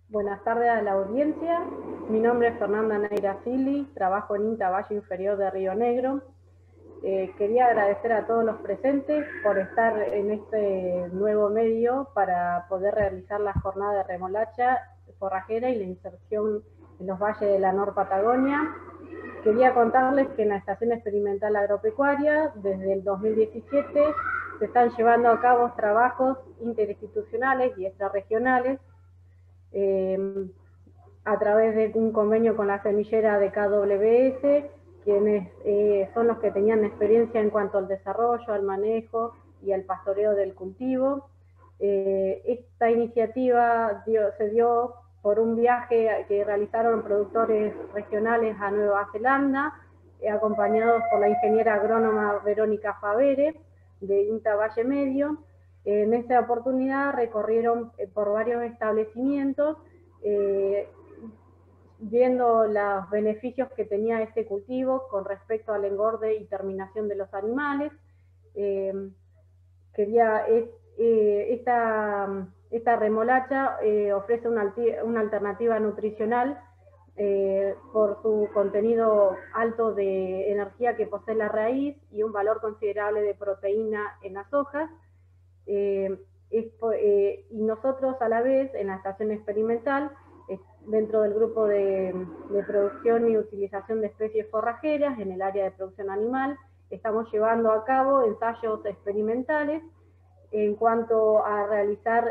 Buenas tardes a la audiencia. Mi nombre es Fernanda Neira Silli, trabajo en INTA Valle Inferior de Río Negro. Quería agradecer a todos los presentes por estar en este nuevo medio para poder realizar la jornada de remolacha forrajera y la inserción en los valles de la Nor Patagonia. Quería contarles que en la Estación Experimental Agropecuaria, desde el 2017, se están llevando a cabo trabajos interinstitucionales y extrarregionales a través de un convenio con la semillera de KWS, quienes son los que tenían experiencia en cuanto al desarrollo, al manejo y al pastoreo del cultivo. Esta iniciativa se dio por un viaje que realizaron productores regionales a Nueva Zelanda, acompañados por la ingeniera agrónoma Verónica Favere, de INTA Valle Medio. En esta oportunidad recorrieron por varios establecimientos, viendo los beneficios que tenía este cultivo con respecto al engorde y terminación de los animales. Esta remolacha ofrece una alternativa nutricional por su contenido alto de energía que posee la raíz y un valor considerable de proteína en las hojas. Y nosotros a la vez en la estación experimental, dentro del grupo de producción y utilización de especies forrajeras en el área de producción animal, estamos llevando a cabo ensayos experimentales en cuanto a realizar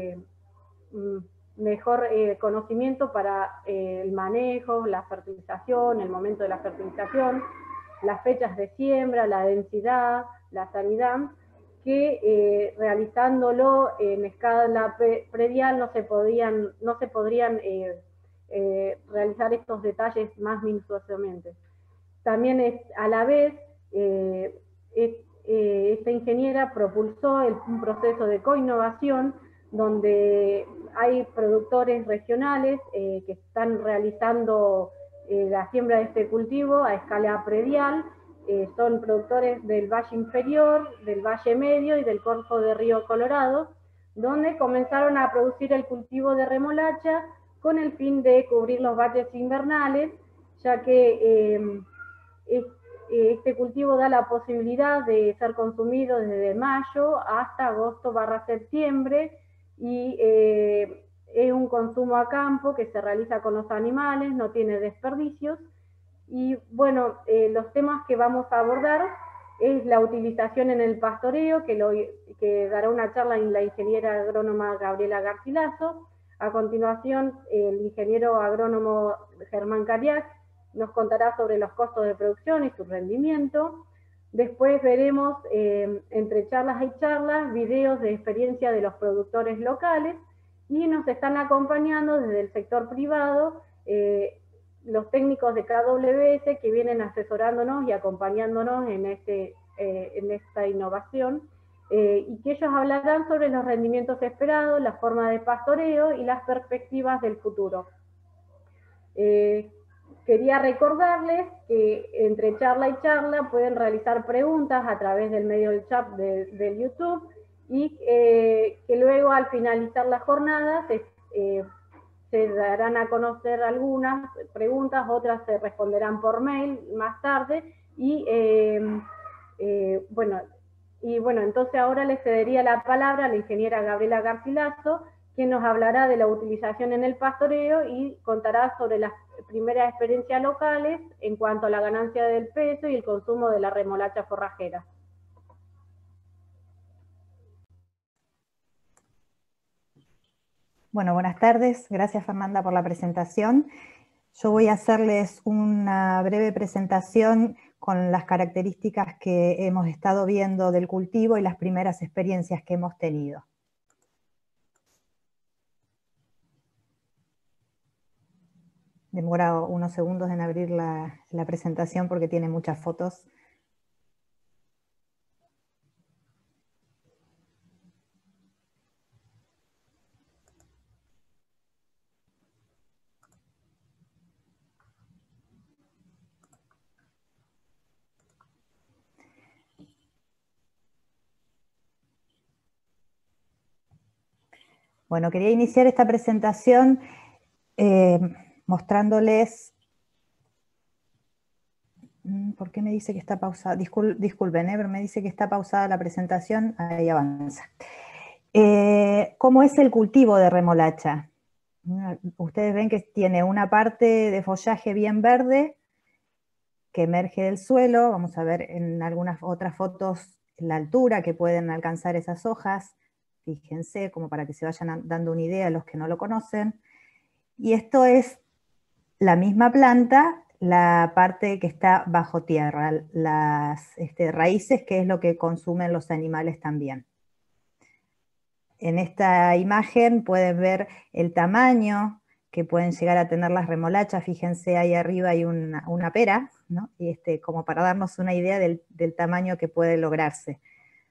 mejor conocimiento para el manejo, la fertilización, el momento de la fertilización, las fechas de siembra, la densidad, la sanidad, que realizándolo en escala predial no se podrían realizar estos detalles más minuciosamente. También a la vez esta ingeniera propulsó un proceso de coinnovación donde hay productores regionales que están realizando la siembra de este cultivo a escala predial. Son productores del Valle Inferior, del Valle Medio y del Golfo de Río Colorado, donde comenzaron a producir el cultivo de remolacha con el fin de cubrir los valles invernales, ya que este cultivo da la posibilidad de ser consumido desde mayo hasta agosto/septiembre, y es un consumo a campo que se realiza con los animales, no tiene desperdicios. Y bueno, los temas que vamos a abordar es la utilización en el pastoreo, que dará una charla en la ingeniera agrónoma Gabriela Garcilaso. A continuación, el ingeniero agrónomo Germán Cariac nos contará sobre los costos de producción y su rendimiento. Después veremos, entre charlas y charlas, videos de experiencia de los productores locales, y nos están acompañando desde el sector privado los técnicos de KWS que vienen asesorándonos y acompañándonos en esta innovación, y que ellos hablarán sobre los rendimientos esperados, la forma de pastoreo y las perspectivas del futuro. Quería recordarles que entre charla y charla pueden realizar preguntas a través del medio del chat de YouTube, y que luego al finalizar la jornada se darán a conocer algunas preguntas, otras se responderán por mail más tarde, y bueno, entonces ahora le cedería la palabra a la ingeniera Gabriela Garcilaso, quien nos hablará de la utilización en el pastoreo y contará sobre las primeras experiencias locales en cuanto a la ganancia del peso y el consumo de la remolacha forrajera. Bueno, buenas tardes. Gracias, Fernanda, por la presentación. Yo voy a hacerles una breve presentación con las características que hemos estado viendo del cultivo y las primeras experiencias que hemos tenido. Demora unos segundos en abrir la presentación porque tiene muchas fotos. Bueno, quería iniciar esta presentación mostrándoles... ¿Por qué me dice que está pausada? Disculpen, pero me dice que está pausada la presentación. Ahí avanza. ¿Cómo es el cultivo de remolacha? Ustedes ven que tiene una parte de follaje bien verde que emerge del suelo. Vamos a ver en algunas otras fotos la altura que pueden alcanzar esas hojas. Fíjense, como para que se vayan dando una idea a los que no lo conocen. Y esto es la misma planta, la parte que está bajo tierra, las raíces, que es lo que consumen los animales también. En esta imagen pueden ver el tamaño que pueden llegar a tener las remolachas. Fíjense, ahí arriba hay una pera, ¿no? Y como para darnos una idea del tamaño que puede lograrse.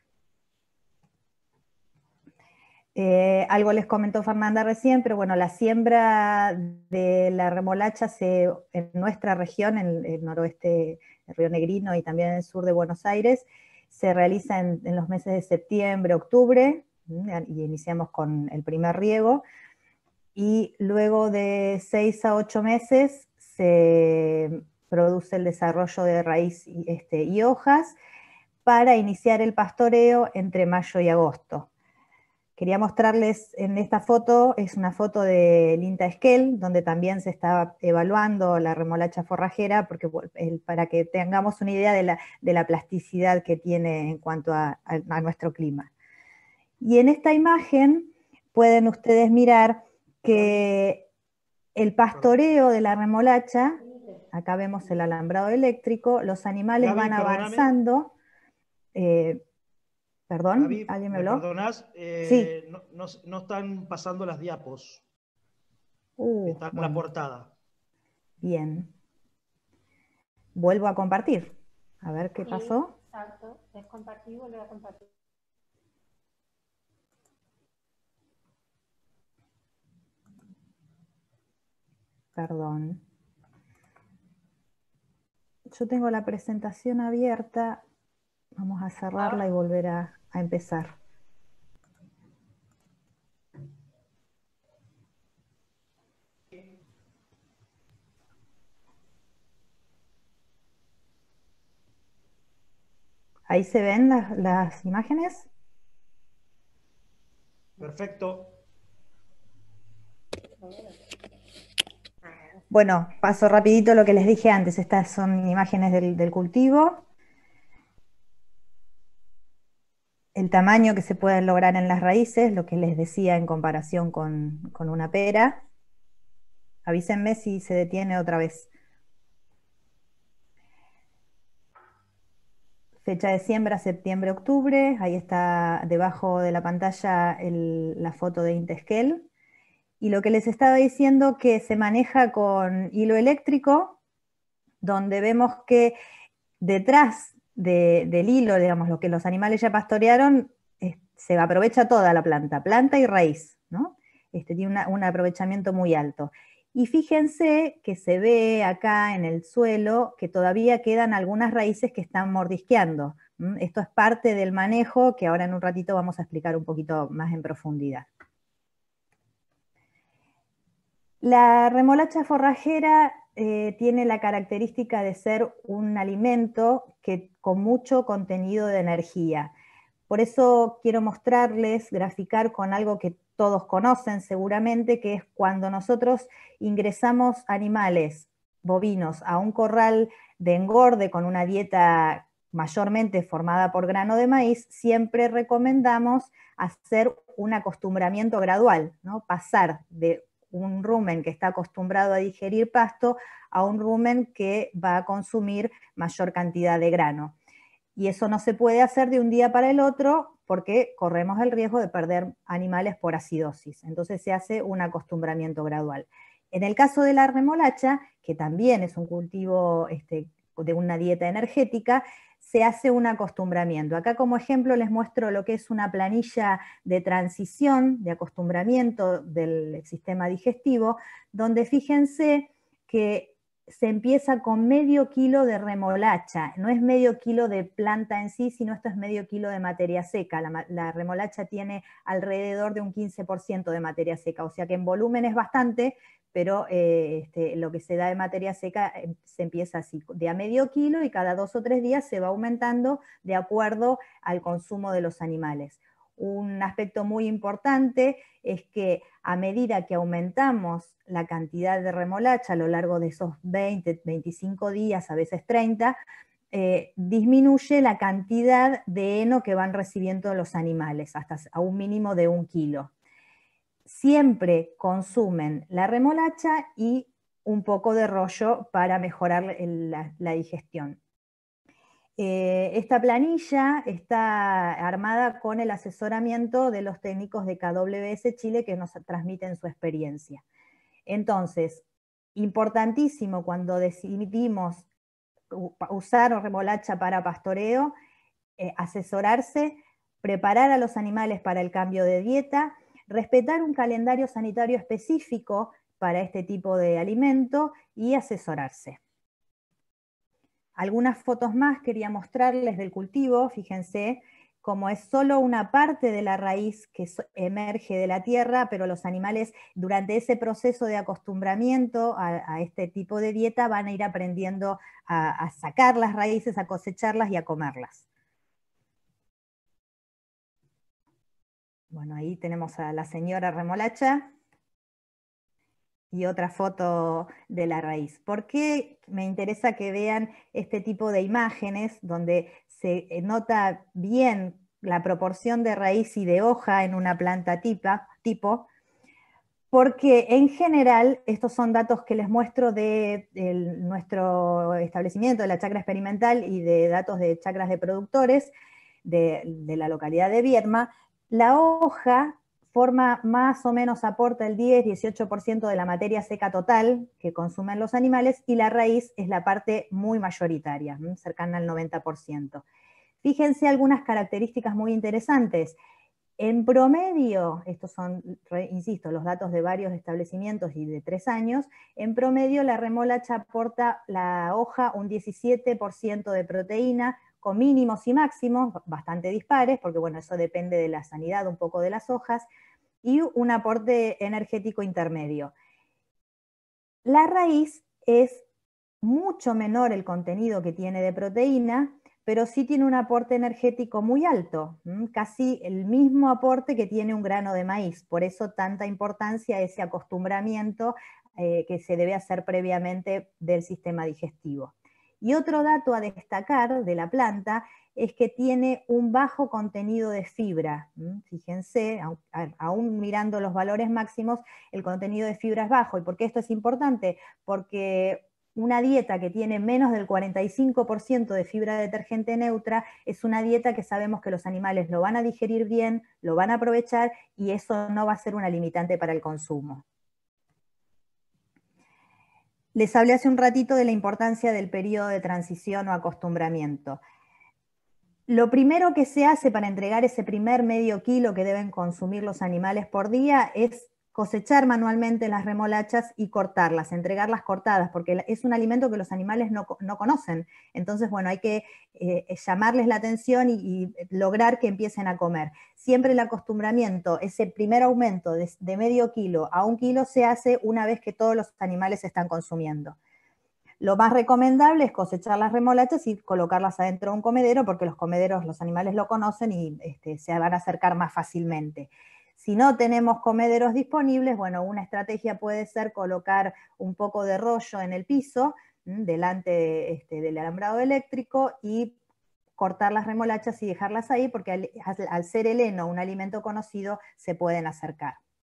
Algo les comentó Fernanda recién, pero bueno, la siembra de la remolacha en nuestra región, en el noroeste del Río Negrino y también en el sur de Buenos Aires, se realiza en los meses de septiembre, octubre, y iniciamos con el primer riego, y luego de 6 a 8 meses se produce el desarrollo de raíz y hojas para iniciar el pastoreo entre mayo y agosto. Quería mostrarles en esta foto, es una foto del INTA Esquel, donde también se está evaluando la remolacha forrajera, porque, para que tengamos una idea de la plasticidad que tiene en cuanto a nuestro clima. Y en esta imagen pueden ustedes mirar que el pastoreo de la remolacha, acá vemos el alambrado eléctrico, los animales van avanzando. Perdón, Gaby, ¿alguien me ¿me habló? perdonás? Sí. No están pasando las diapos. Está en la Bueno, portada. bien. Vuelvo a compartir. A ver qué pasó. Exacto, es compartir, volver a compartir. Perdón. Yo tengo la presentación abierta. Vamos a cerrarla y volver a empezar. ¿Ahí se ven las imágenes? Perfecto. Bueno, paso rapidito lo que les dije antes. Estas son imágenes del cultivo. El tamaño que se puede lograr en las raíces, lo que les decía en comparación con una pera. Avísenme si se detiene otra vez. Fecha de siembra, septiembre-octubre. Ahí está debajo de la pantalla la foto de INTA Esquel. Y lo que les estaba diciendo que se maneja con hilo eléctrico, donde vemos que detrás del hilo, digamos, lo que los animales ya pastorearon, se aprovecha toda la planta y raíz, ¿no? Tiene un aprovechamiento muy alto. Y fíjense que se ve acá en el suelo que todavía quedan algunas raíces que están mordisqueando. Esto es parte del manejo que ahora en un ratito vamos a explicar un poquito más en profundidad. La remolacha forrajera tiene la característica de ser un alimento con mucho contenido de energía. Por eso quiero mostrarles, graficar con algo que todos conocen seguramente, que es cuando nosotros ingresamos animales bovinos a un corral de engorde con una dieta mayormente formada por grano de maíz, siempre recomendamos hacer un acostumbramiento gradual, ¿no? Pasar de un rumen que está acostumbrado a digerir pasto a un rumen que va a consumir mayor cantidad de grano. Y eso no se puede hacer de un día para el otro porque corremos el riesgo de perder animales por acidosis. Entonces se hace un acostumbramiento gradual. En el caso de la remolacha, que también es un cultivo de una dieta energética, se hace un acostumbramiento. Acá como ejemplo les muestro lo que es una planilla de transición, de acostumbramiento del sistema digestivo, donde fíjense que se empieza con medio kilo de remolacha, no es medio kilo de planta en sí, sino esto es medio kilo de materia seca. La remolacha tiene alrededor de un 15% de materia seca, o sea que en volumen es bastante, pero lo que se da de materia seca se empieza así, de a medio kilo, y cada 2 o 3 días se va aumentando de acuerdo al consumo de los animales. Un aspecto muy importante es que a medida que aumentamos la cantidad de remolacha a lo largo de esos 20, 25 días, a veces 30, disminuye la cantidad de heno que van recibiendo los animales, hasta a un mínimo de 1 kilo. Siempre consumen la remolacha y un poco de rollo para mejorar la digestión. Esta planilla está armada con el asesoramiento de los técnicos de KWS Chile que nos transmiten su experiencia. Entonces, importantísimo cuando decidimos usar remolacha para pastoreo, asesorarse, preparar a los animales para el cambio de dieta, respetar un calendario sanitario específico para este tipo de alimento y asesorarse. Algunas fotos más quería mostrarles del cultivo. Fíjense cómo es solo una parte de la raíz que emerge de la tierra, pero los animales durante ese proceso de acostumbramiento a este tipo de dieta van a ir aprendiendo a sacar las raíces, a cosecharlas y a comerlas. Bueno, ahí tenemos a la señora remolacha y otra foto de la raíz. ¿Por qué me interesa que vean este tipo de imágenes donde se nota bien la proporción de raíz y de hoja en una planta tipo? Porque en general, estos son datos que les muestro de nuestro establecimiento, de la chacra experimental, y de datos de chacras de productores de la localidad de Viedma. La hoja forma más o menos, aporta el 10-18% de la materia seca total que consumen los animales, y la raíz es la parte muy mayoritaria, cercana al 90%. Fíjense algunas características muy interesantes. En promedio, estos son, insisto, los datos de varios establecimientos y de 3 años, en promedio la remolacha aporta la hoja un 17% de proteína, con mínimos y máximos bastante dispares, porque bueno, eso depende de la sanidad un poco de las hojas, y un aporte energético intermedio. La raíz es mucho menor el contenido que tiene de proteína, pero sí tiene un aporte energético muy alto, casi el mismo aporte que tiene un grano de maíz. Por eso tanta importancia a ese acostumbramiento que se debe hacer previamente del sistema digestivo. Y otro dato a destacar de la planta es que tiene un bajo contenido de fibra. Fíjense, aún mirando los valores máximos, el contenido de fibra es bajo. ¿Y por qué esto es importante? Porque una dieta que tiene menos del 45% de fibra detergente neutra es una dieta que sabemos que los animales lo van a digerir bien, lo van a aprovechar, y eso no va a ser una limitante para el consumo. Les hablé hace un ratito de la importancia del periodo de transición o acostumbramiento. Lo primero que se hace para entregar ese primer medio kilo que deben consumir los animales por día es cosechar manualmente las remolachas y cortarlas, entregarlas cortadas, porque es un alimento que los animales no conocen. Entonces, bueno, hay que llamarles la atención y lograr que empiecen a comer. Siempre el acostumbramiento, ese primer aumento de medio kilo a 1 kilo se hace una vez que todos los animales están consumiendo. Lo más recomendable es cosechar las remolachas y colocarlas adentro de un comedero, porque los comederos los animales lo conocen y se van a acercar más fácilmente. Si no tenemos comederos disponibles, bueno, una estrategia puede ser colocar un poco de rollo en el piso, delante del alambrado eléctrico, y cortar las remolachas y dejarlas ahí, porque al ser el heno un alimento conocido, se pueden acercar.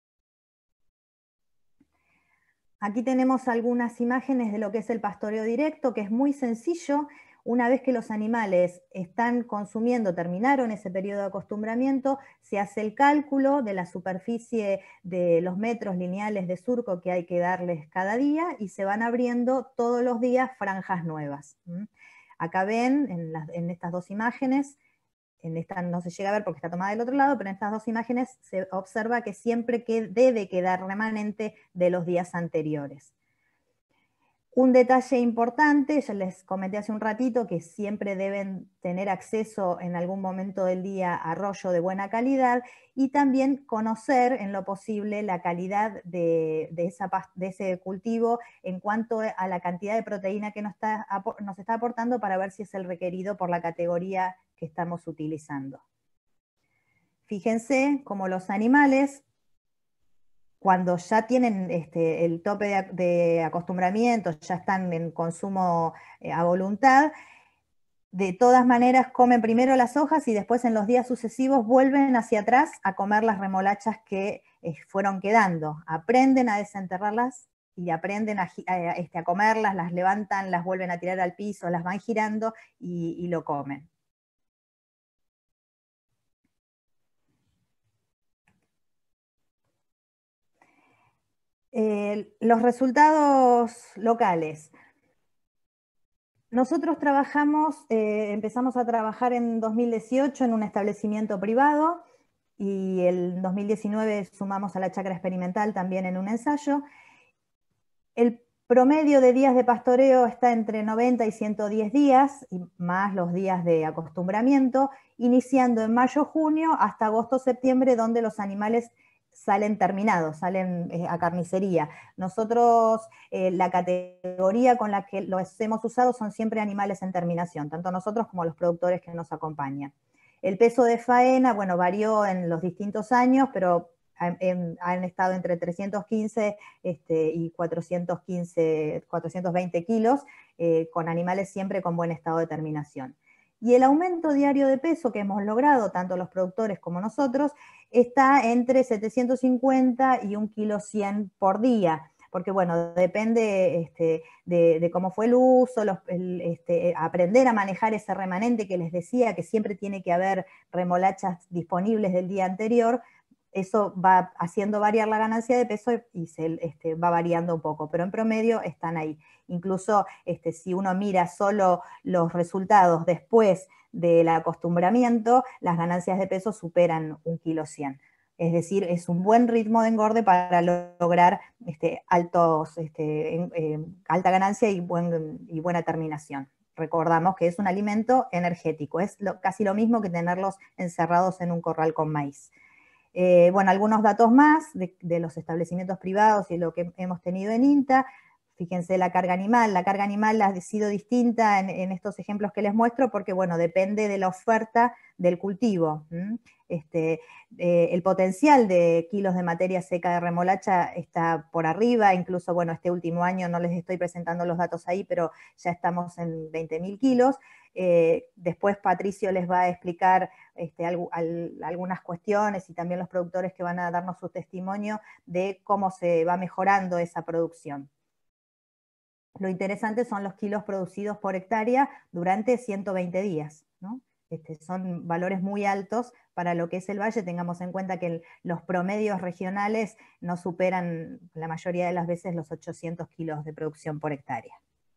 Aquí tenemos algunas imágenes de lo que es el pastoreo directo, que es muy sencillo. Una vez que los animales están consumiendo, terminaron ese periodo de acostumbramiento, se hace el cálculo de la superficie de los metros lineales de surco que hay que darles cada día, y se van abriendo todos los días franjas nuevas. Acá ven, en estas dos imágenes, en esta no se llega a ver porque está tomada del otro lado, pero en estas dos imágenes se observa que siempre debe quedar remanente de los días anteriores. Un detalle importante, ya les comenté hace un ratito, que siempre deben tener acceso en algún momento del día a arroyo de buena calidad, y también conocer en lo posible la calidad de ese cultivo en cuanto a la cantidad de proteína que nos está aportando, para ver si es el requerido por la categoría que estamos utilizando. Fíjense cómo los animales, cuando ya tienen el tope de acostumbramiento, ya están en consumo a voluntad, de todas maneras comen primero las hojas y después en los días sucesivos vuelven hacia atrás a comer las remolachas que fueron quedando. Aprenden a desenterrarlas y aprenden a comerlas, las levantan, las vuelven a tirar al piso, las van girando y lo comen. Los resultados locales. Nosotros empezamos a trabajar en 2018 en un establecimiento privado, y en 2019 sumamos a la chacra experimental también en un ensayo. El promedio de días de pastoreo está entre 90 y 110 días, y más los días de acostumbramiento, iniciando en mayo-junio hasta agosto-septiembre, donde los animales salen terminados, salen a carnicería. Nosotros, la categoría con la que los hemos usado son siempre animales en terminación, tanto nosotros como los productores que nos acompañan. El peso de faena, bueno, varió en los distintos años, pero han estado entre 315 y 420 kilos, con animales siempre con buen estado de terminación. Y el aumento diario de peso que hemos logrado, tanto los productores como nosotros, está entre 750 y 1,1 kg por día, porque bueno, depende de cómo fue el uso, aprender a manejar ese remanente que les decía, que siempre tiene que haber remolachas disponibles del día anterior. Eso va haciendo variar la ganancia de peso y va variando un poco, pero en promedio están ahí. Incluso si uno mira solo los resultados después del acostumbramiento, las ganancias de peso superan 1,1 kg. Es decir, es un buen ritmo de engorde para lograr alta ganancia y buena terminación. Recordamos que es un alimento energético, es casi lo mismo que tenerlos encerrados en un corral con maíz. Bueno, algunos datos más de los establecimientos privados y lo que hemos tenido en INTA. Fíjense la carga animal. La carga animal ha sido distinta en estos ejemplos que les muestro porque, bueno, depende de la oferta del cultivo. El potencial de kilos de materia seca de remolacha está por arriba, incluso, bueno, este último año no les estoy presentando los datos ahí, pero ya estamos en 20.000 kilos. Después Patricio les va a explicar algunas cuestiones y también los productores que van a darnos su testimonio de cómo se va mejorando esa producción. Lo interesante son los kilos producidos por hectárea durante 120 días, ¿no? Son valores muy altos para lo que es el valle. Tengamos en cuenta que los promedios regionales no superan la mayoría de las veces los 800 kilos de producción por hectárea.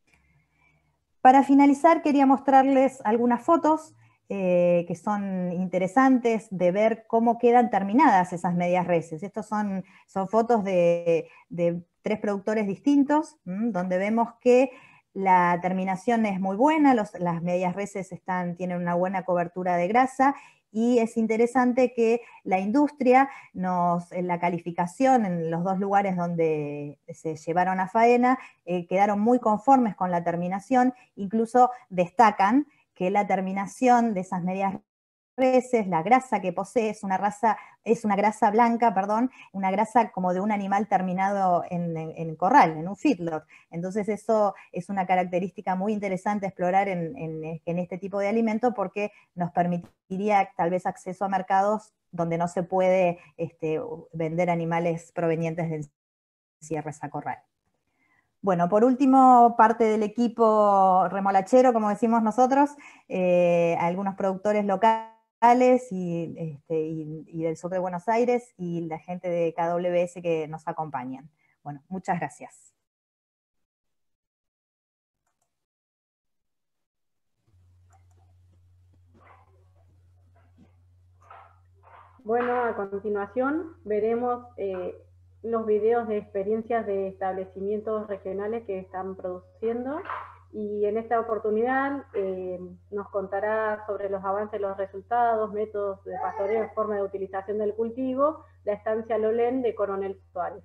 Para finalizar, quería mostrarles algunas fotos que son interesantes de ver cómo quedan terminadas esas medias reses. Estos son fotos de 3 productores distintos, donde vemos que la terminación es muy buena, las medias reses tienen una buena cobertura de grasa, y es interesante que la industria en la calificación, en los 2 lugares donde se llevaron a faena, quedaron muy conformes con la terminación. Incluso destacan que la terminación de esas medias reses, la grasa que posee es una grasa blanca, perdón, una grasa como de un animal terminado en corral, en un feedlot. Entonces eso es una característica muy interesante a explorar en este tipo de alimento, porque nos permitiría tal vez acceso a mercados donde no se puede vender animales provenientes de encierres a corral. Bueno, por último, parte del equipo remolachero, como decimos nosotros, algunos productores locales y del sur de Buenos Aires, y la gente de KWS que nos acompañan. Bueno, muchas gracias. Bueno, a continuación veremos los videos de experiencias de establecimientos regionales que están produciendo, y en esta oportunidad nos contará sobre los avances, los resultados, métodos de pastoreo, forma de utilización del cultivo, la estancia Lolén de Coronel Suárez.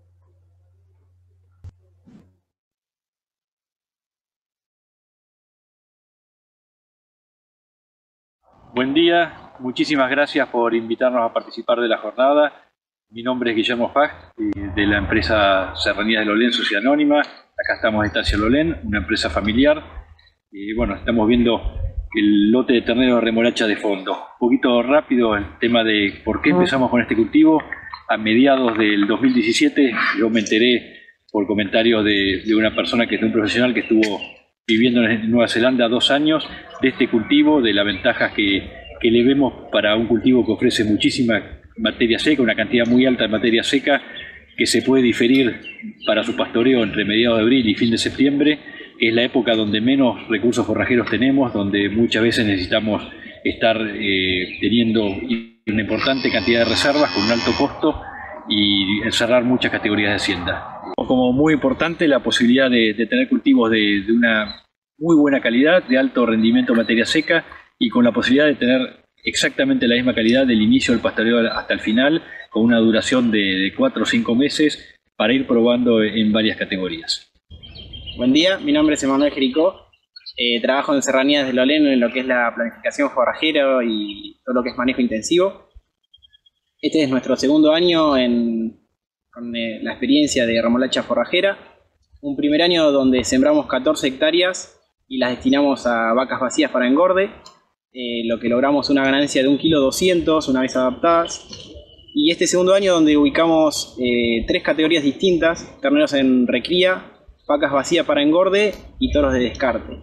Buen día, muchísimas gracias por invitarnos a participar de la jornada. Mi nombre es Guillermo Fag, de la empresa Serranías de Lolén, Sociedad Anónima. Acá estamos en Estancia Lolén, una empresa familiar. Y bueno, estamos viendo el lote de ternero de remolacha de fondo. Un poquito rápido el tema de por qué empezamos con este cultivo. A mediados del 2017 yo me enteré por comentarios de una persona que es un profesional que estuvo viviendo en Nueva Zelanda 2 años, de este cultivo, de las ventajas que le vemos para un cultivo que ofrece muchísima materia seca, una cantidad muy alta de materia seca, que se puede diferir para su pastoreo entre mediados de abril y fin de septiembre, que es la época donde menos recursos forrajeros tenemos, donde muchas veces necesitamos estar teniendo una importante cantidad de reservas con un alto costo y encerrar muchas categorías de hacienda. Como muy importante la posibilidad de tener cultivos de una muy buena calidad, de alto rendimiento en materia seca y con la posibilidad de tener exactamente la misma calidad del inicio del pastoreo hasta el final, con una duración de 4 o 5 meses para ir probando en varias categorías. Buen día, mi nombre es Emanuel Jericó, trabajo en Serranías de Lolén en lo que es la planificación forrajera y todo lo que es manejo intensivo. Este es nuestro segundo año con la experiencia de remolacha forrajera. Un primer año donde sembramos 14 hectáreas y las destinamos a vacas vacías para engorde, lo que logramos una ganancia de 1,2 kg una vez adaptadas. Y este segundo año donde ubicamos 3 categorías distintas: terneros en recría, vacas vacías para engorde y toros de descarte.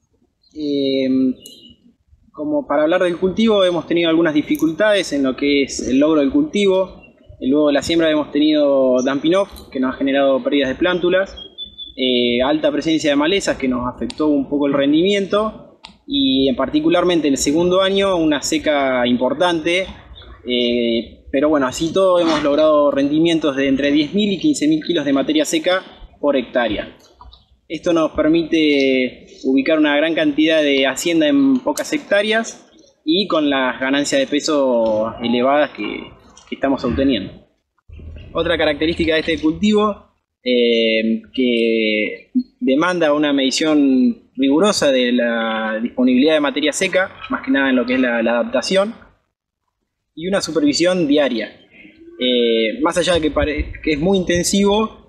Como para hablar del cultivo, hemos tenido algunas dificultades en lo que es el logro del cultivo. Luego de la siembra hemos tenido dumping off, que nos ha generado pérdidas de plántulas, alta presencia de malezas, que nos afectó un poco el rendimiento, y particularmente en el segundo año una seca importante, pero bueno, así todo hemos logrado rendimientos de entre 10.000 y 15.000 kilos de materia seca por hectárea. Esto nos permite ubicar una gran cantidad de hacienda en pocas hectáreas y con las ganancias de peso elevadas que estamos obteniendo. Otra característica de este cultivo que demanda una medición rigurosa de la disponibilidad de materia seca, más que nada en lo que es la adaptación, y una supervisión diaria. Más allá de que es muy intensivo,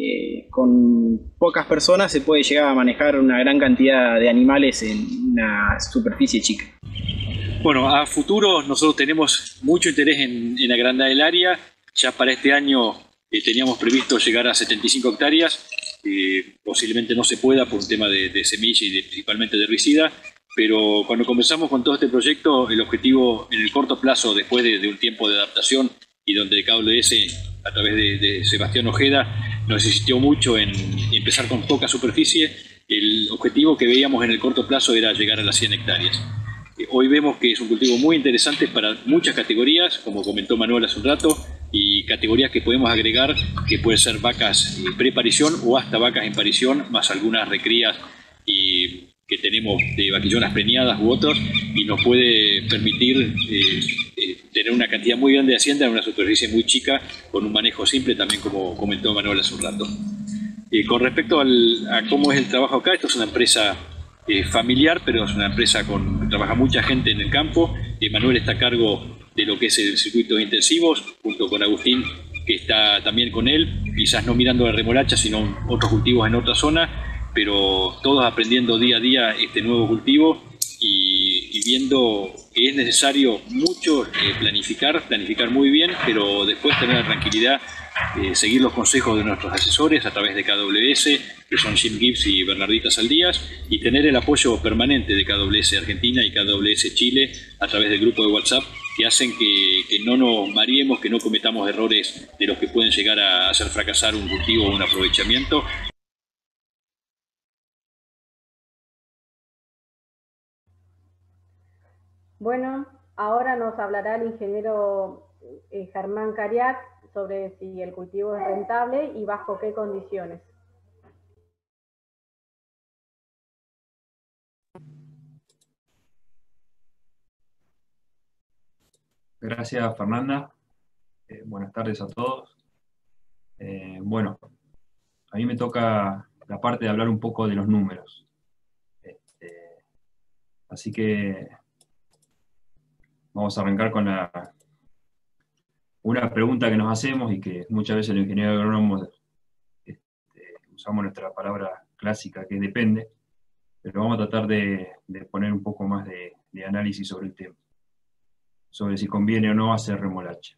con pocas personas se puede llegar a manejar una gran cantidad de animales en una superficie chica. Bueno, a futuro nosotros tenemos mucho interés en agrandar el área. Ya para este año teníamos previsto llegar a 75 hectáreas. Posiblemente no se pueda por un tema de semilla y principalmente de herbicida, pero cuando comenzamos con todo este proyecto, el objetivo en el corto plazo, después de un tiempo de adaptación y donde KWS, a través de Sebastián Ojeda, nos insistió mucho en empezar con poca superficie, el objetivo que veíamos en el corto plazo era llegar a las 100 hectáreas. Hoy vemos que es un cultivo muy interesante para muchas categorías, como comentó Manuel hace un rato, y categorías que podemos agregar, que pueden ser vacas preparición o hasta vacas en parición, más algunas recrías que tenemos de vaquillonas preñadas u otros, y nos puede permitir tener una cantidad muy grande de hacienda en una superficie muy chica, con un manejo simple también, como comentó Manuel hace un rato. Con respecto a cómo es el trabajo acá, esto es una empresa familiar, pero es una empresa que trabaja mucha gente en el campo. Manuel está a cargo de lo que es el circuito de intensivos, junto con Agustín, que está también con él, quizás no mirando la remolacha, sino otros cultivos en otra zona, pero todos aprendiendo día a día este nuevo cultivo y viendo que es necesario mucho planificar muy bien, pero después tener la tranquilidad, seguir los consejos de nuestros asesores a través de KWS, que son Jim Gibbs y Bernardita Saldías, y tener el apoyo permanente de KWS Argentina y KWS Chile a través del grupo de WhatsApp, que hacen que no nos mareemos, que no cometamos errores de los que pueden llegar a hacer fracasar un cultivo o un aprovechamiento. Bueno, ahora nos hablará el ingeniero Germán Cariac sobre si el cultivo es rentable y bajo qué condiciones. Gracias, Fernanda. Buenas tardes a todos. Bueno, a mí me toca la parte de hablar un poco de los números. Así que vamos a arrancar con una pregunta que nos hacemos y que muchas veces los ingenieros agrónomos usamos nuestra palabra clásica que depende, pero vamos a tratar de poner un poco más de análisis sobre el tema, sobre si conviene o no hacer remolacha.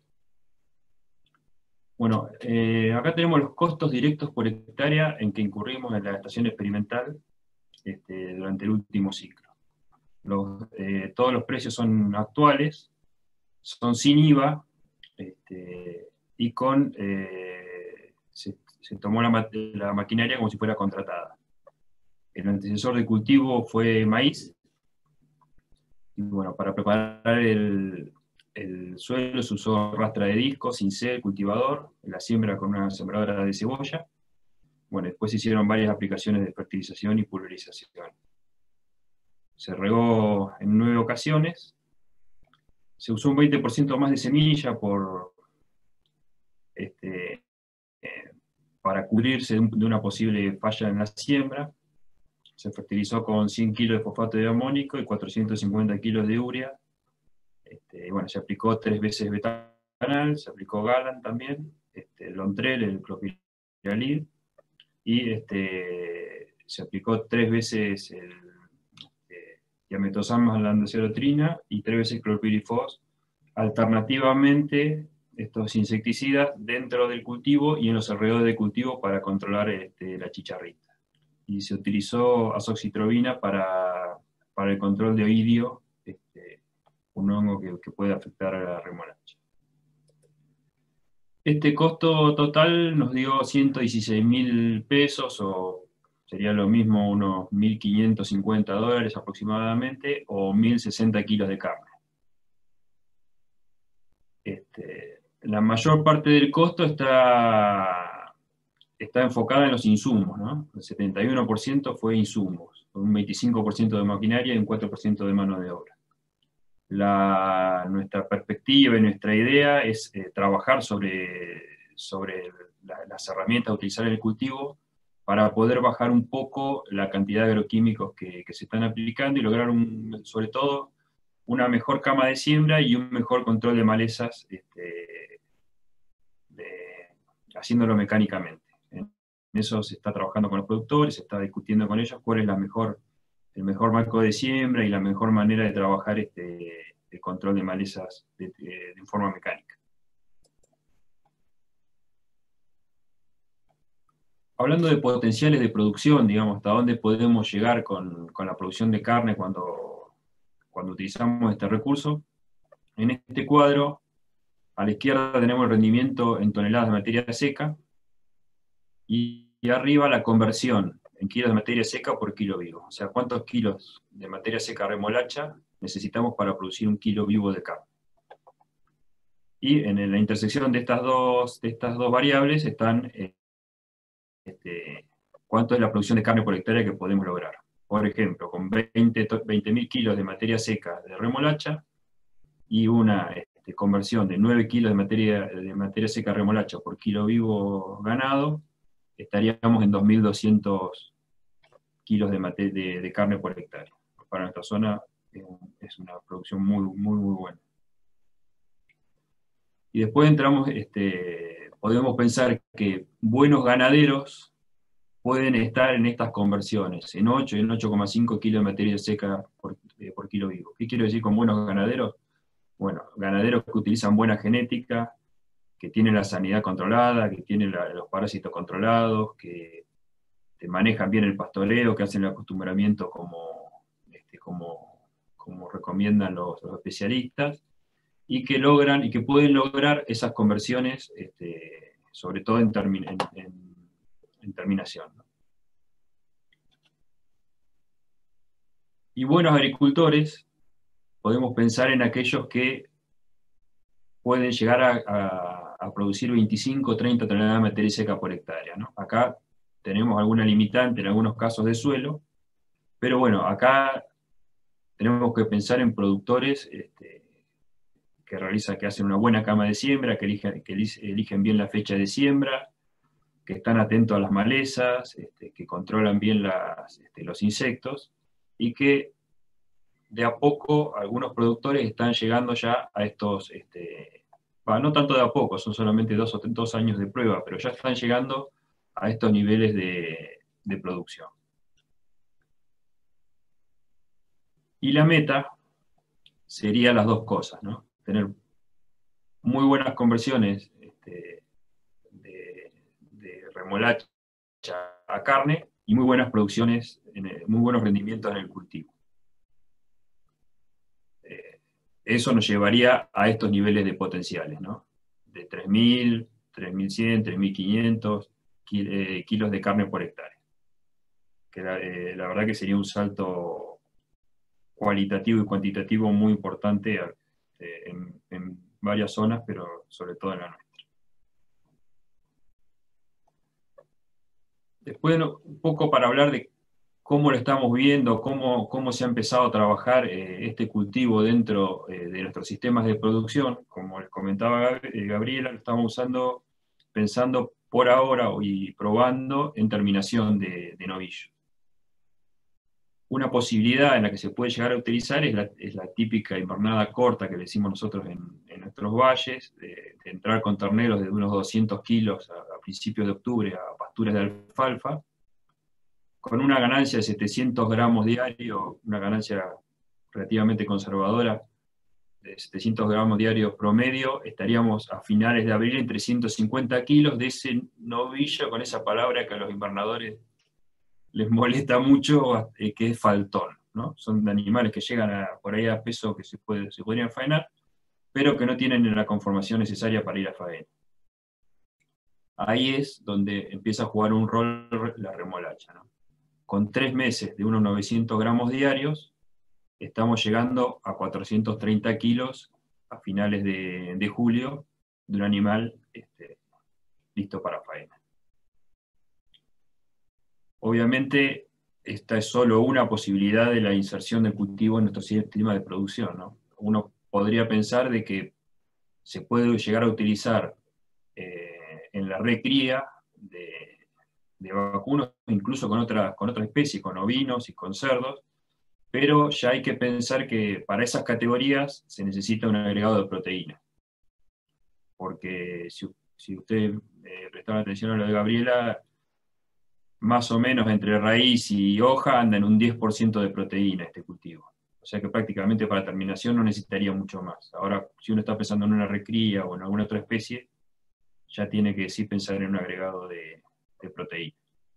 Bueno, acá tenemos los costos directos por hectárea en que incurrimos en la estación experimental durante el último ciclo. Todos los precios son actuales, son sin IVA, y se tomó la maquinaria como si fuera contratada. El antecesor de cultivo fue maíz, y bueno, para preparar el suelo se usó rastra de disco, cincel, cultivador, la siembra con una sembradora de cebolla. Bueno, después se hicieron varias aplicaciones de fertilización y pulverización. Se regó en 9 ocasiones, se usó un 20% más de semilla para cubrirse de una posible falla en la siembra. Se fertilizó con 100 kilos de fosfato de amónico y 450 kilos de urea. Bueno, se aplicó 3 veces betanal, se aplicó Galan también, el Lontrel, el clopidogrel, y se aplicó 3 veces el diametosam más la andeserotrina y 3 veces clorpirifos, alternativamente estos insecticidas dentro del cultivo y en los alrededores del cultivo para controlar la chicharrita. Y se utilizó azoxitrovina para el control de oidio, un hongo que puede afectar a la remolacha. Este costo total nos dio 116.000 pesos, o sería lo mismo unos 1.550 dólares aproximadamente, o 1.060 kilos de carne. La mayor parte del costo está enfocada en los insumos, ¿no? El 71% fue insumos, un 25% de maquinaria y un 4% de mano de obra. Nuestra perspectiva y nuestra idea es trabajar sobre las herramientas a utilizar en el cultivo para poder bajar un poco la cantidad de agroquímicos que se están aplicando y lograr sobre todo una mejor cama de siembra y un mejor control de malezas, haciéndolo mecánicamente. En eso se está trabajando con los productores, se está discutiendo con ellos cuál es el mejor marco de siembra y la mejor manera de trabajar el control de malezas de forma mecánica. Hablando de potenciales de producción, digamos, hasta dónde podemos llegar con la producción de carne cuando utilizamos este recurso, en este cuadro, a la izquierda tenemos el rendimiento en toneladas de materia seca, y arriba la conversión en kilos de materia seca por kilo vivo. O sea, cuántos kilos de materia seca remolacha necesitamos para producir un kilo vivo de carne. Y en la intersección de estas dos variables están cuánto es la producción de carne por hectárea que podemos lograr. Por ejemplo, con 20.000 kilos de materia seca de remolacha y una conversión de 9 kilos de materia seca remolacha por kilo vivo ganado, estaríamos en 2.200 kilos de carne por hectárea. Para nuestra zona es una producción muy, muy, muy buena. Y después entramos, podemos pensar que buenos ganaderos pueden estar en estas conversiones, en 8 y en 8,5 kilos de materia seca por kilo vivo. ¿Qué quiero decir con buenos ganaderos? Bueno, ganaderos que utilizan buena genética, que tienen la sanidad controlada, que tienen los parásitos controlados, que manejan bien el pastoreo, que hacen el acostumbramiento como recomiendan los especialistas, y que pueden lograr esas conversiones, sobre todo en terminación, ¿no? Y buenos agricultores, podemos pensar en aquellos que pueden llegar a a producir 25 o 30 toneladas de materia seca por hectárea, ¿no? Acá tenemos alguna limitante en algunos casos de suelo, pero bueno, acá tenemos que pensar en productores que hacen una buena cama de siembra, que eligen bien la fecha de siembra, que están atentos a las malezas, que controlan bien los insectos, y que de a poco algunos productores están llegando ya a estos, no tanto de a poco, son solamente 2 años de prueba, pero ya están llegando a estos niveles de producción. Y la meta sería las dos cosas, ¿no? Tener muy buenas conversiones de remolacha a carne y muy buenas producciones, muy buenos rendimientos en el cultivo. Eso nos llevaría a estos niveles de potenciales, ¿no? De 3.000, 3.100, 3.500 kilos de carne por hectárea. Que la verdad que sería un salto cualitativo y cuantitativo muy importante en varias zonas, pero sobre todo en la nuestra. Después, un poco para hablar de cómo lo estamos viendo, cómo se ha empezado a trabajar este cultivo dentro de nuestros sistemas de producción. Como les comentaba Gabriela, lo estamos usando, pensando por ahora y probando en terminación de novillo. Una posibilidad en la que se puede llegar a utilizar es la típica invernada corta que le decimos nosotros en nuestros valles, de entrar con terneros de unos 200 kilos a principios de octubre a pasturas de alfalfa, con una ganancia de 700 gramos diarios, una ganancia relativamente conservadora, de 700 gramos diarios promedio, estaríamos a finales de abril en 350 kilos de ese novillo, con esa palabra que a los invernadores les molesta mucho, que es faltón, ¿no? Son animales que llegan por ahí a peso que se podrían faenar, pero que no tienen la conformación necesaria para ir a faena. Ahí es donde empieza a jugar un rol la remolacha, ¿no? Con 3 meses de unos 900 gramos diarios, estamos llegando a 430 kilos a finales de julio de un animal listo para faena. Obviamente, esta es solo una posibilidad de la inserción del cultivo en nuestro sistema de producción, ¿no? Uno podría pensar de que se puede llegar a utilizar en la recría de vacunos, incluso con otra especie, con ovinos y con cerdos, pero ya hay que pensar que para esas categorías se necesita un agregado de proteína. Porque si ustedes prestaron atención a lo de Gabriela, más o menos entre raíz y hoja anda en un 10% de proteína este cultivo. O sea que prácticamente para terminación no necesitaría mucho más. Ahora, si uno está pensando en una recría o en alguna otra especie, ya tiene que sí pensar en un agregado de proteína.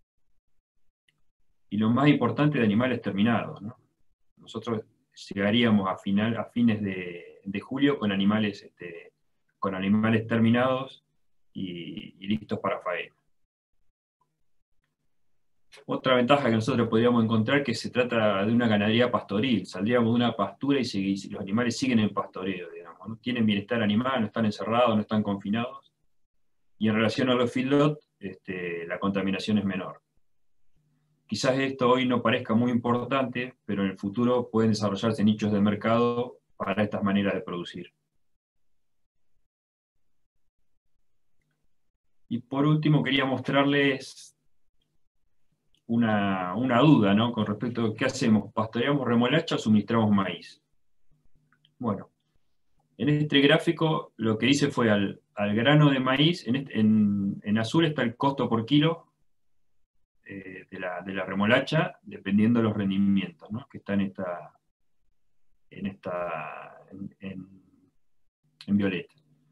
Y lo más importante de animales terminados, ¿no? Nosotros llegaríamos a fines de julio con animales terminados y listos para faena. Otra ventaja que nosotros podríamos encontrar es que se trata de una ganadería pastoril. Saldríamos de una pastura y los animales siguen en pastoreo, digamos, ¿no? Tienen bienestar animal, no están encerrados, no están confinados. Y en relación a los feedlot, la contaminación es menor. Quizás esto hoy no parezca muy importante, pero en el futuro pueden desarrollarse nichos de mercado para estas maneras de producir. Y por último quería mostrarles una duda, ¿no? Con respecto a qué hacemos, ¿pastoreamos remolacha o suministramos maíz? Bueno, en este gráfico lo que hice fue al grano de maíz, en azul está el costo por kilo de la remolacha, dependiendo de los rendimientos, ¿no? Que está en violeta.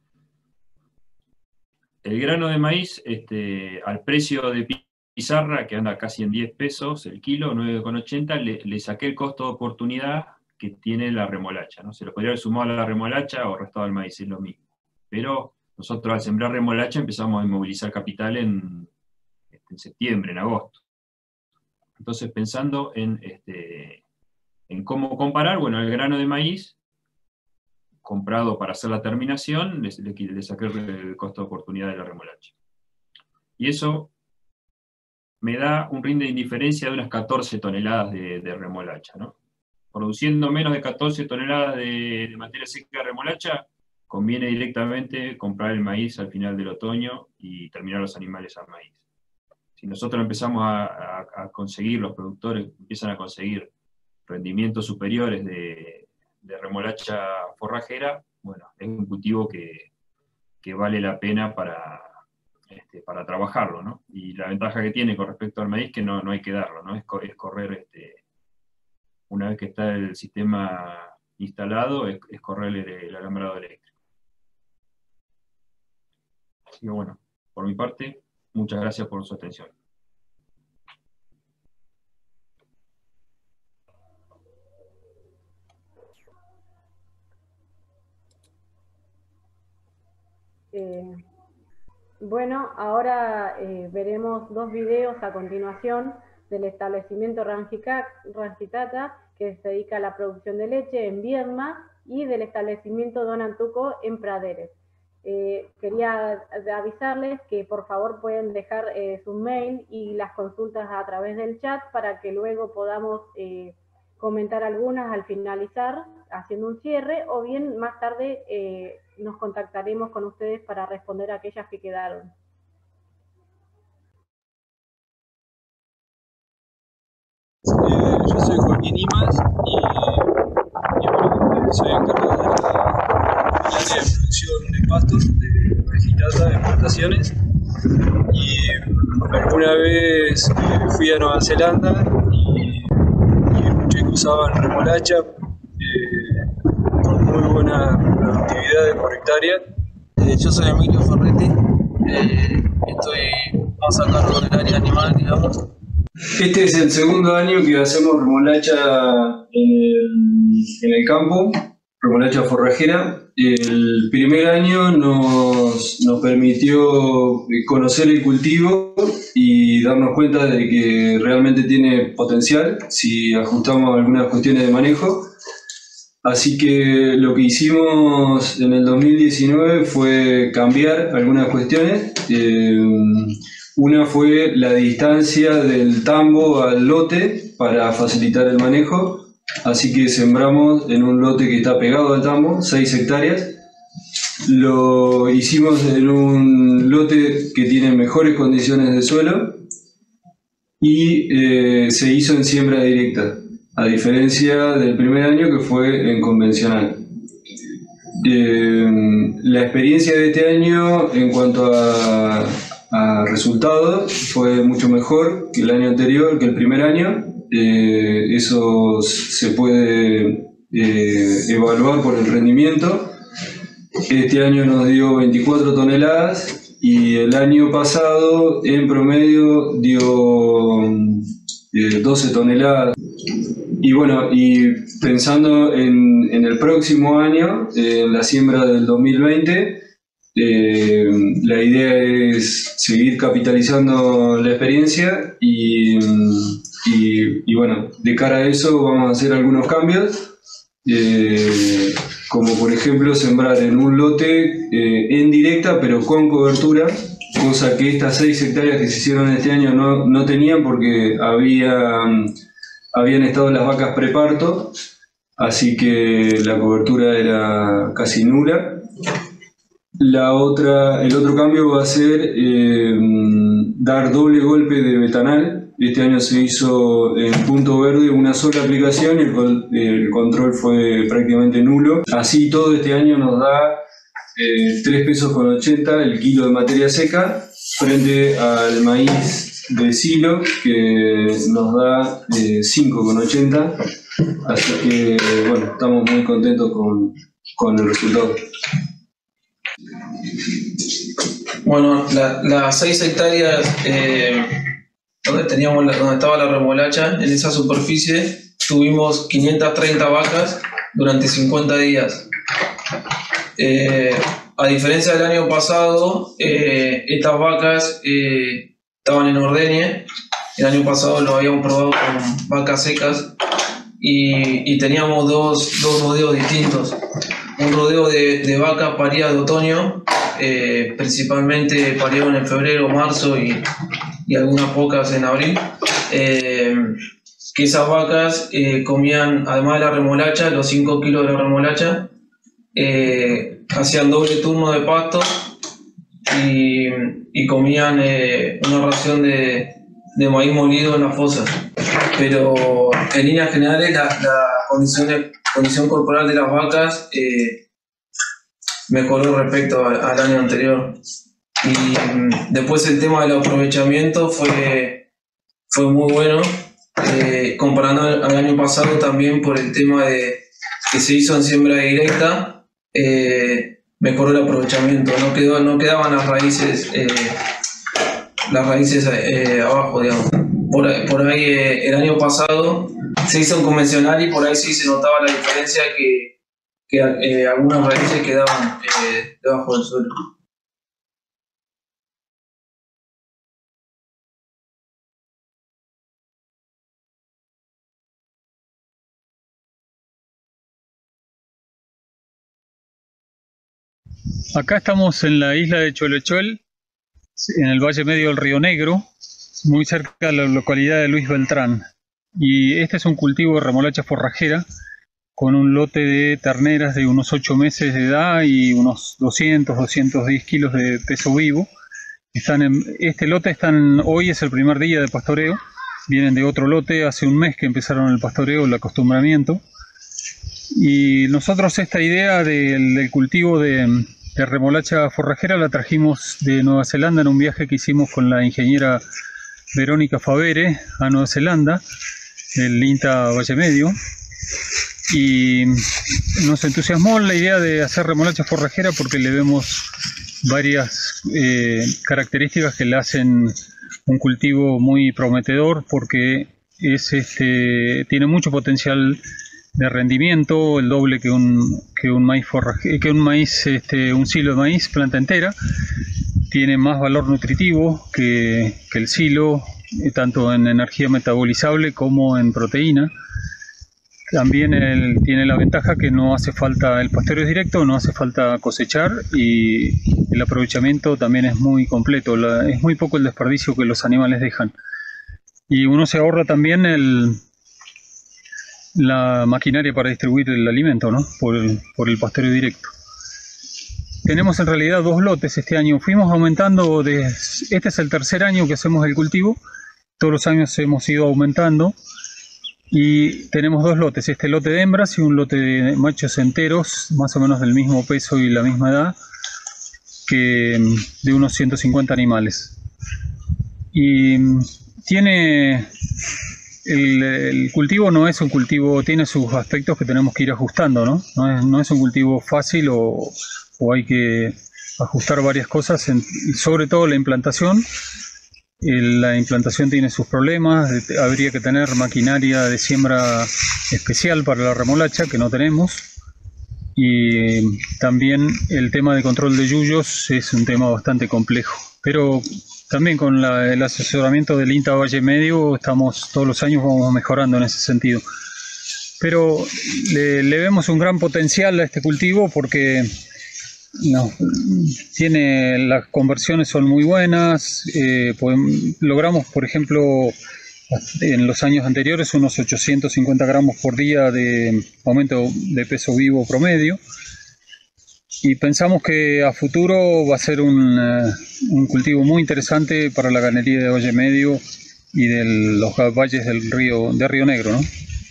El grano de maíz, al precio de pizarra, que anda casi en 10 pesos el kilo, 9,80, le saqué el costo de oportunidad que tiene la remolacha, ¿no? Se lo podría haber sumado a la remolacha o restado al maíz, es lo mismo. Pero nosotros al sembrar remolacha empezamos a inmovilizar capital en septiembre, en agosto. Entonces, pensando en cómo comparar, bueno, el grano de maíz comprado para hacer la terminación, le saqué el costo de oportunidad de la remolacha. Y eso me da un rinde de indiferencia de unas 14 toneladas de remolacha, ¿no? Produciendo menos de 14 toneladas de materia seca de remolacha, conviene directamente comprar el maíz al final del otoño y terminar los animales al maíz. Si nosotros empezamos a conseguir, los productores empiezan a conseguir rendimientos superiores de remolacha forrajera, bueno, es un cultivo que vale la pena para trabajarlo, ¿no? Y la ventaja que tiene con respecto al maíz es que no hay que darlo, ¿no? Es correr, una vez que está el sistema instalado, es correr el alambrado eléctrico. Así que bueno, por mi parte, muchas gracias por su atención. Bueno, ahora veremos dos videos a continuación del establecimiento Rangitata, que se dedica a la producción de leche en Viedma, y del establecimiento Don Antuco en Praderes. Quería avisarles que por favor pueden dejar su mail y las consultas a través del chat para que luego podamos comentar algunas al finalizar, haciendo un cierre, o bien más tarde nos contactaremos con ustedes para responder a aquellas que quedaron. Yo soy Joaquín Imas y bueno, soy encargado del área de producción de pastos de Rangitata de exportaciones, y alguna vez fui a Nueva Zelanda y escuché que usaban remolacha con muy buena productividad por hectárea. Yo soy Emilio Ferretti, estoy más a cargo del área animal, digamos. Este es el segundo año que hacemos remolacha en el campo, remolacha forrajera. El primer año nos permitió conocer el cultivo y darnos cuenta de que realmente tiene potencial si ajustamos algunas cuestiones de manejo. Así que lo que hicimos en el 2019 fue cambiar algunas cuestiones. Una fue la distancia del tambo al lote para facilitar el manejo. Así que sembramos en un lote que está pegado al tambo, 6 hectáreas. Lo hicimos en un lote que tiene mejores condiciones de suelo y se hizo en siembra directa, a diferencia del primer año que fue en convencional. La experiencia de este año en cuanto a resultados fue mucho mejor que el año anterior, que el primer año. Eso se puede evaluar por el rendimiento. Este año nos dio 24 toneladas y el año pasado en promedio dio 12 toneladas. Y bueno, y pensando en el próximo año, en la siembra del 2020, la idea es seguir capitalizando la experiencia y bueno, de cara a eso vamos a hacer algunos cambios, como por ejemplo sembrar en un lote en directa pero con cobertura, cosa que estas 6 hectáreas que se hicieron este año no tenían porque habían estado las vacas preparto, así que la cobertura era casi nula. El otro cambio va a ser dar doble golpe de betanal. Este año se hizo en punto verde una sola aplicación y el control fue prácticamente nulo. Así todo este año nos da 3,80 pesos el kilo de materia seca frente al maíz de silo que nos da 5,80. Así que bueno, estamos muy contentos con el resultado. Bueno, las 6 hectáreas donde estaba la remolacha, en esa superficie tuvimos 530 vacas durante 50 días. A diferencia del año pasado, estas vacas estaban en ordeñe. El año pasado lo habíamos probado con vacas secas y teníamos dos modelos distintos. un rodeo de vacas paridas de otoño, principalmente parieron en febrero, marzo y algunas pocas en abril. Que esas vacas comían, además de la remolacha, los 5 kilos de la remolacha, hacían doble turno de pasto y comían una ración de maíz molido en las fosas. Pero en líneas generales la condición corporal de las vacas mejoró respecto al año anterior. Y después el tema del aprovechamiento fue muy bueno, comparando al año pasado también por el tema de que se hizo en siembra directa, mejoró el aprovechamiento, no quedaban las raíces abajo, digamos. Por ahí el año pasado se hizo en convencional y por ahí sí se notaba la diferencia que algunas raíces quedaban debajo del suelo. Acá estamos en la isla de Cholochol, en el valle medio del Río Negro, muy cerca de la localidad de Luis Beltrán. Y este es un cultivo de remolacha forrajera con un lote de terneras de unos 8 meses de edad y unos 200-210 kilos de peso vivo. Este lote hoy es el primer día de pastoreo, vienen de otro lote, hace un mes que empezaron el pastoreo, el acostumbramiento. Y nosotros esta idea del cultivo de remolacha forrajera la trajimos de Nueva Zelanda en un viaje que hicimos con la ingeniera Verónica Favere a Nueva Zelanda, el INTA Valle Medio, y nos entusiasmó la idea de hacer remolacha forrajera porque le vemos varias características que le hacen un cultivo muy prometedor, porque tiene mucho potencial de rendimiento, el doble que un maíz un silo de maíz, planta entera. Tiene más valor nutritivo que el silo, tanto en energía metabolizable como en proteína. También tiene la ventaja que no hace falta, el pastoreo es directo, no hace falta cosechar y el aprovechamiento también es muy completo, es muy poco el desperdicio que los animales dejan. Y uno se ahorra también la maquinaria para distribuir el alimento, ¿no? por el pastoreo directo. Tenemos en realidad 2 lotes este año, fuimos aumentando, este es el tercer año que hacemos el cultivo, todos los años hemos ido aumentando y tenemos 2 lotes, este lote de hembras y un lote de machos enteros, más o menos del mismo peso y la misma edad, de unos 150 animales. Y el cultivo no es un cultivo, tiene sus aspectos que tenemos que ir ajustando, ¿no? No es un cultivo fácil o hay que ajustar varias cosas, sobre todo la implantación. La implantación tiene sus problemas, habría que tener maquinaria de siembra especial para la remolacha, que no tenemos. Y también el tema de control de yuyos es un tema bastante complejo. Pero también con el asesoramiento del INTA Valle Medio, todos los años vamos mejorando en ese sentido. Pero le vemos un gran potencial a este cultivo porque las conversiones son muy buenas, logramos por ejemplo en los años anteriores unos 850 gramos por día de aumento de peso vivo promedio y pensamos que a futuro va a ser un cultivo muy interesante para la ganadería de Valle Medio y de los valles de Río Negro, ¿no?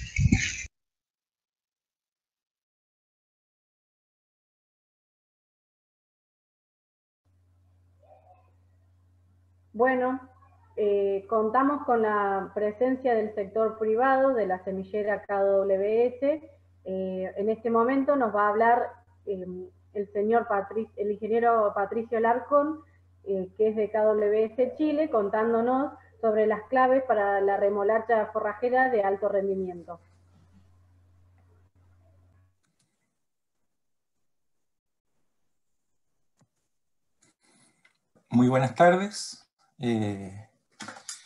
Bueno, contamos con la presencia del sector privado, de la semillera KWS. En este momento nos va a hablar el ingeniero Patricio Larcón, que es de KWS Chile, contándonos sobre las claves para la remolacha forrajera de alto rendimiento. Muy buenas tardes.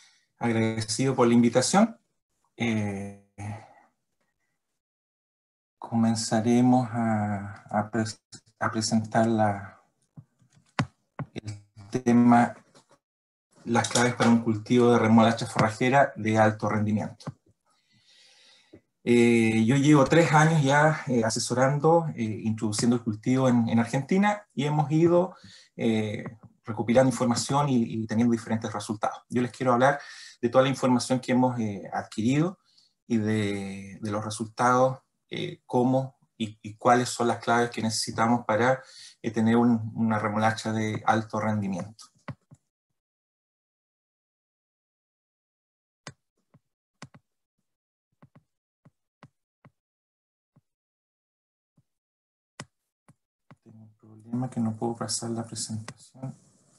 Agradecido por la invitación. comenzaremos a presentar el tema, las claves para un cultivo de remolacha forrajera de alto rendimiento. Yo llevo 3 años ya asesorando, introduciendo el cultivo en Argentina, y hemos ido recopilando información y teniendo diferentes resultados. Yo les quiero hablar de toda la información que hemos adquirido y de los resultados, cómo y cuáles son las claves que necesitamos para tener una remolacha de alto rendimiento. Tengo un problema que no puedo pasar la presentación.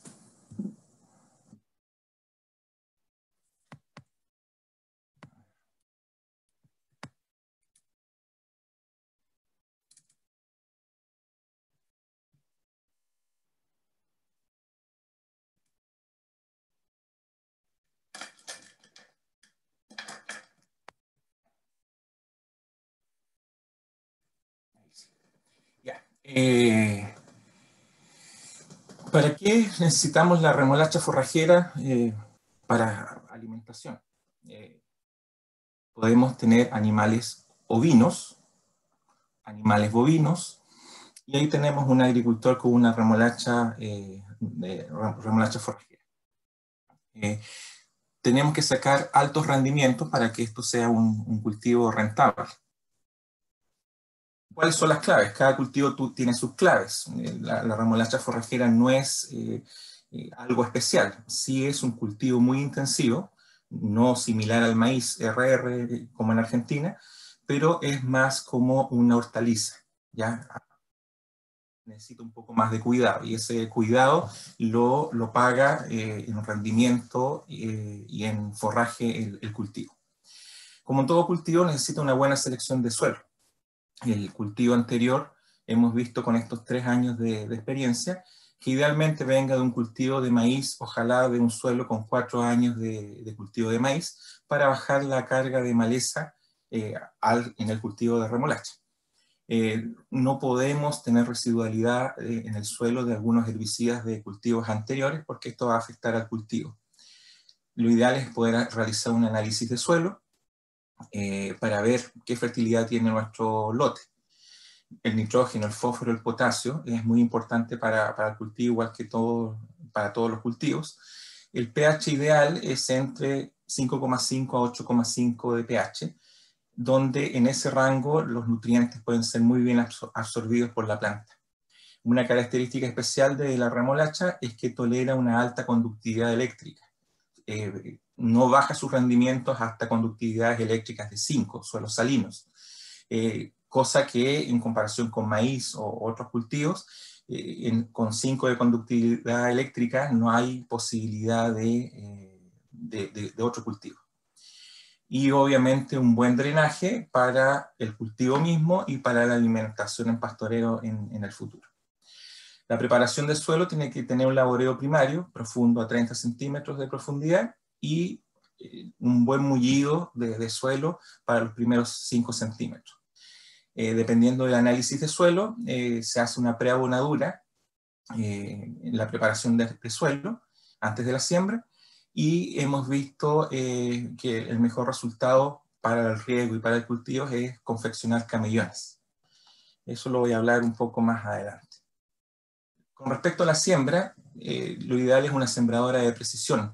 ¿Para qué necesitamos la remolacha forrajera? Para alimentación. Podemos tener animales ovinos, animales bovinos, y ahí tenemos un agricultor con una remolacha, remolacha forrajera. Tenemos que sacar altos rendimientos para que esto sea un cultivo rentable. ¿Cuáles son las claves? Cada cultivo tiene sus claves. La remolacha forrajera no es algo especial. Sí es un cultivo muy intensivo, no similar al maíz RR como en Argentina, pero es más como una hortaliza, ¿ya? Necesita un poco más de cuidado, y ese cuidado lo paga en rendimiento y en forraje el cultivo. Como en todo cultivo, necesita una buena selección de suelo. El cultivo anterior, hemos visto con estos 3 años de experiencia, que idealmente venga de un cultivo de maíz, ojalá de un suelo con 4 años de cultivo de maíz, para bajar la carga de maleza en el cultivo de remolacha. No podemos tener residualidad en el suelo de algunos herbicidas de cultivos anteriores, porque esto va a afectar al cultivo. Lo ideal es poder realizar un análisis de suelo, para ver qué fertilidad tiene nuestro lote. El nitrógeno, el fósforo, el potasio es muy importante para el cultivo, igual que para todos los cultivos. El pH ideal es entre 5,5 a 8,5 de pH, donde en ese rango los nutrientes pueden ser muy bien absorbidos por la planta. Una característica especial de la remolacha es que tolera una alta conductividad eléctrica. No baja sus rendimientos hasta conductividades eléctricas de 5, suelos salinos, cosa que en comparación con maíz o otros cultivos, con 5 de conductividad eléctrica no hay posibilidad de otro cultivo. Y obviamente un buen drenaje para el cultivo mismo y para la alimentación en pastoreo en el futuro. La preparación del suelo tiene que tener un laboreo primario, profundo a 30 centímetros de profundidad, y un buen mullido de suelo para los primeros 5 centímetros. Dependiendo del análisis de suelo, se hace una preabonadura en la preparación de suelo antes de la siembra, y hemos visto que el mejor resultado para el riego y para el cultivo es confeccionar camellones. Eso lo voy a hablar un poco más adelante. Con respecto a la siembra, lo ideal es una sembradora de precisión,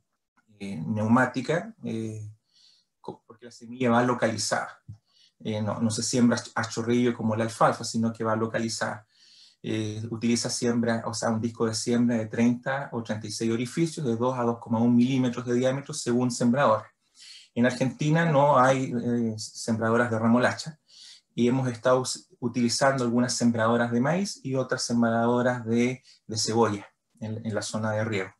neumática, porque la semilla va localizada. No se siembra a chorrillo como la alfalfa, sino que va localizada. Utiliza siembra, o sea, un disco de siembra de 30 o 36 orificios, de 2 a 2,1 milímetros de diámetro según sembrador. En Argentina no hay sembradoras de remolacha, y hemos estado utilizando algunas sembradoras de maíz y otras sembradoras de cebolla en la zona de riego.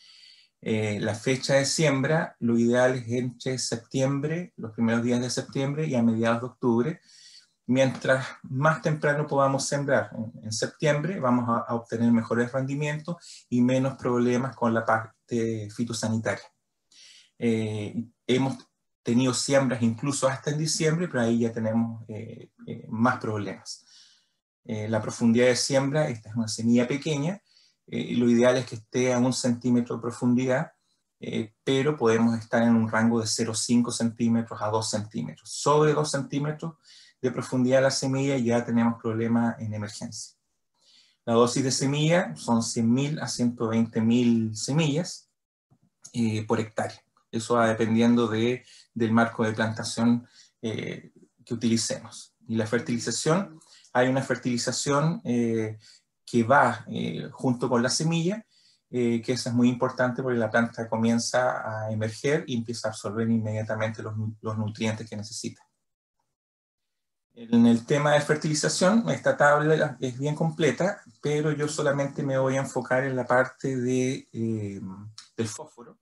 La fecha de siembra, lo ideal es entre septiembre, los primeros días de septiembre, y a mediados de octubre. Mientras más temprano podamos sembrar en septiembre, vamos a obtener mejores rendimientos y menos problemas con la parte fitosanitaria. Hemos tenido siembras incluso hasta en diciembre, pero ahí ya tenemos más problemas. La profundidad de siembra, esta es una semilla pequeña, lo ideal es que esté a 1 centímetro de profundidad, pero podemos estar en un rango de 0,5 centímetros a 2 centímetros. Sobre 2 centímetros de profundidad de la semilla ya tenemos problemas en emergencia. La dosis de semilla son 100.000 a 120.000 semillas por hectárea. Eso va dependiendo del marco de plantación que utilicemos. Y la fertilización, hay una fertilización que va junto con la semilla, que esa es muy importante porque la planta comienza a emerger y empieza a absorber inmediatamente los nutrientes que necesita. En el tema de fertilización, esta tabla es bien completa, pero yo solamente me voy a enfocar en la parte del fósforo.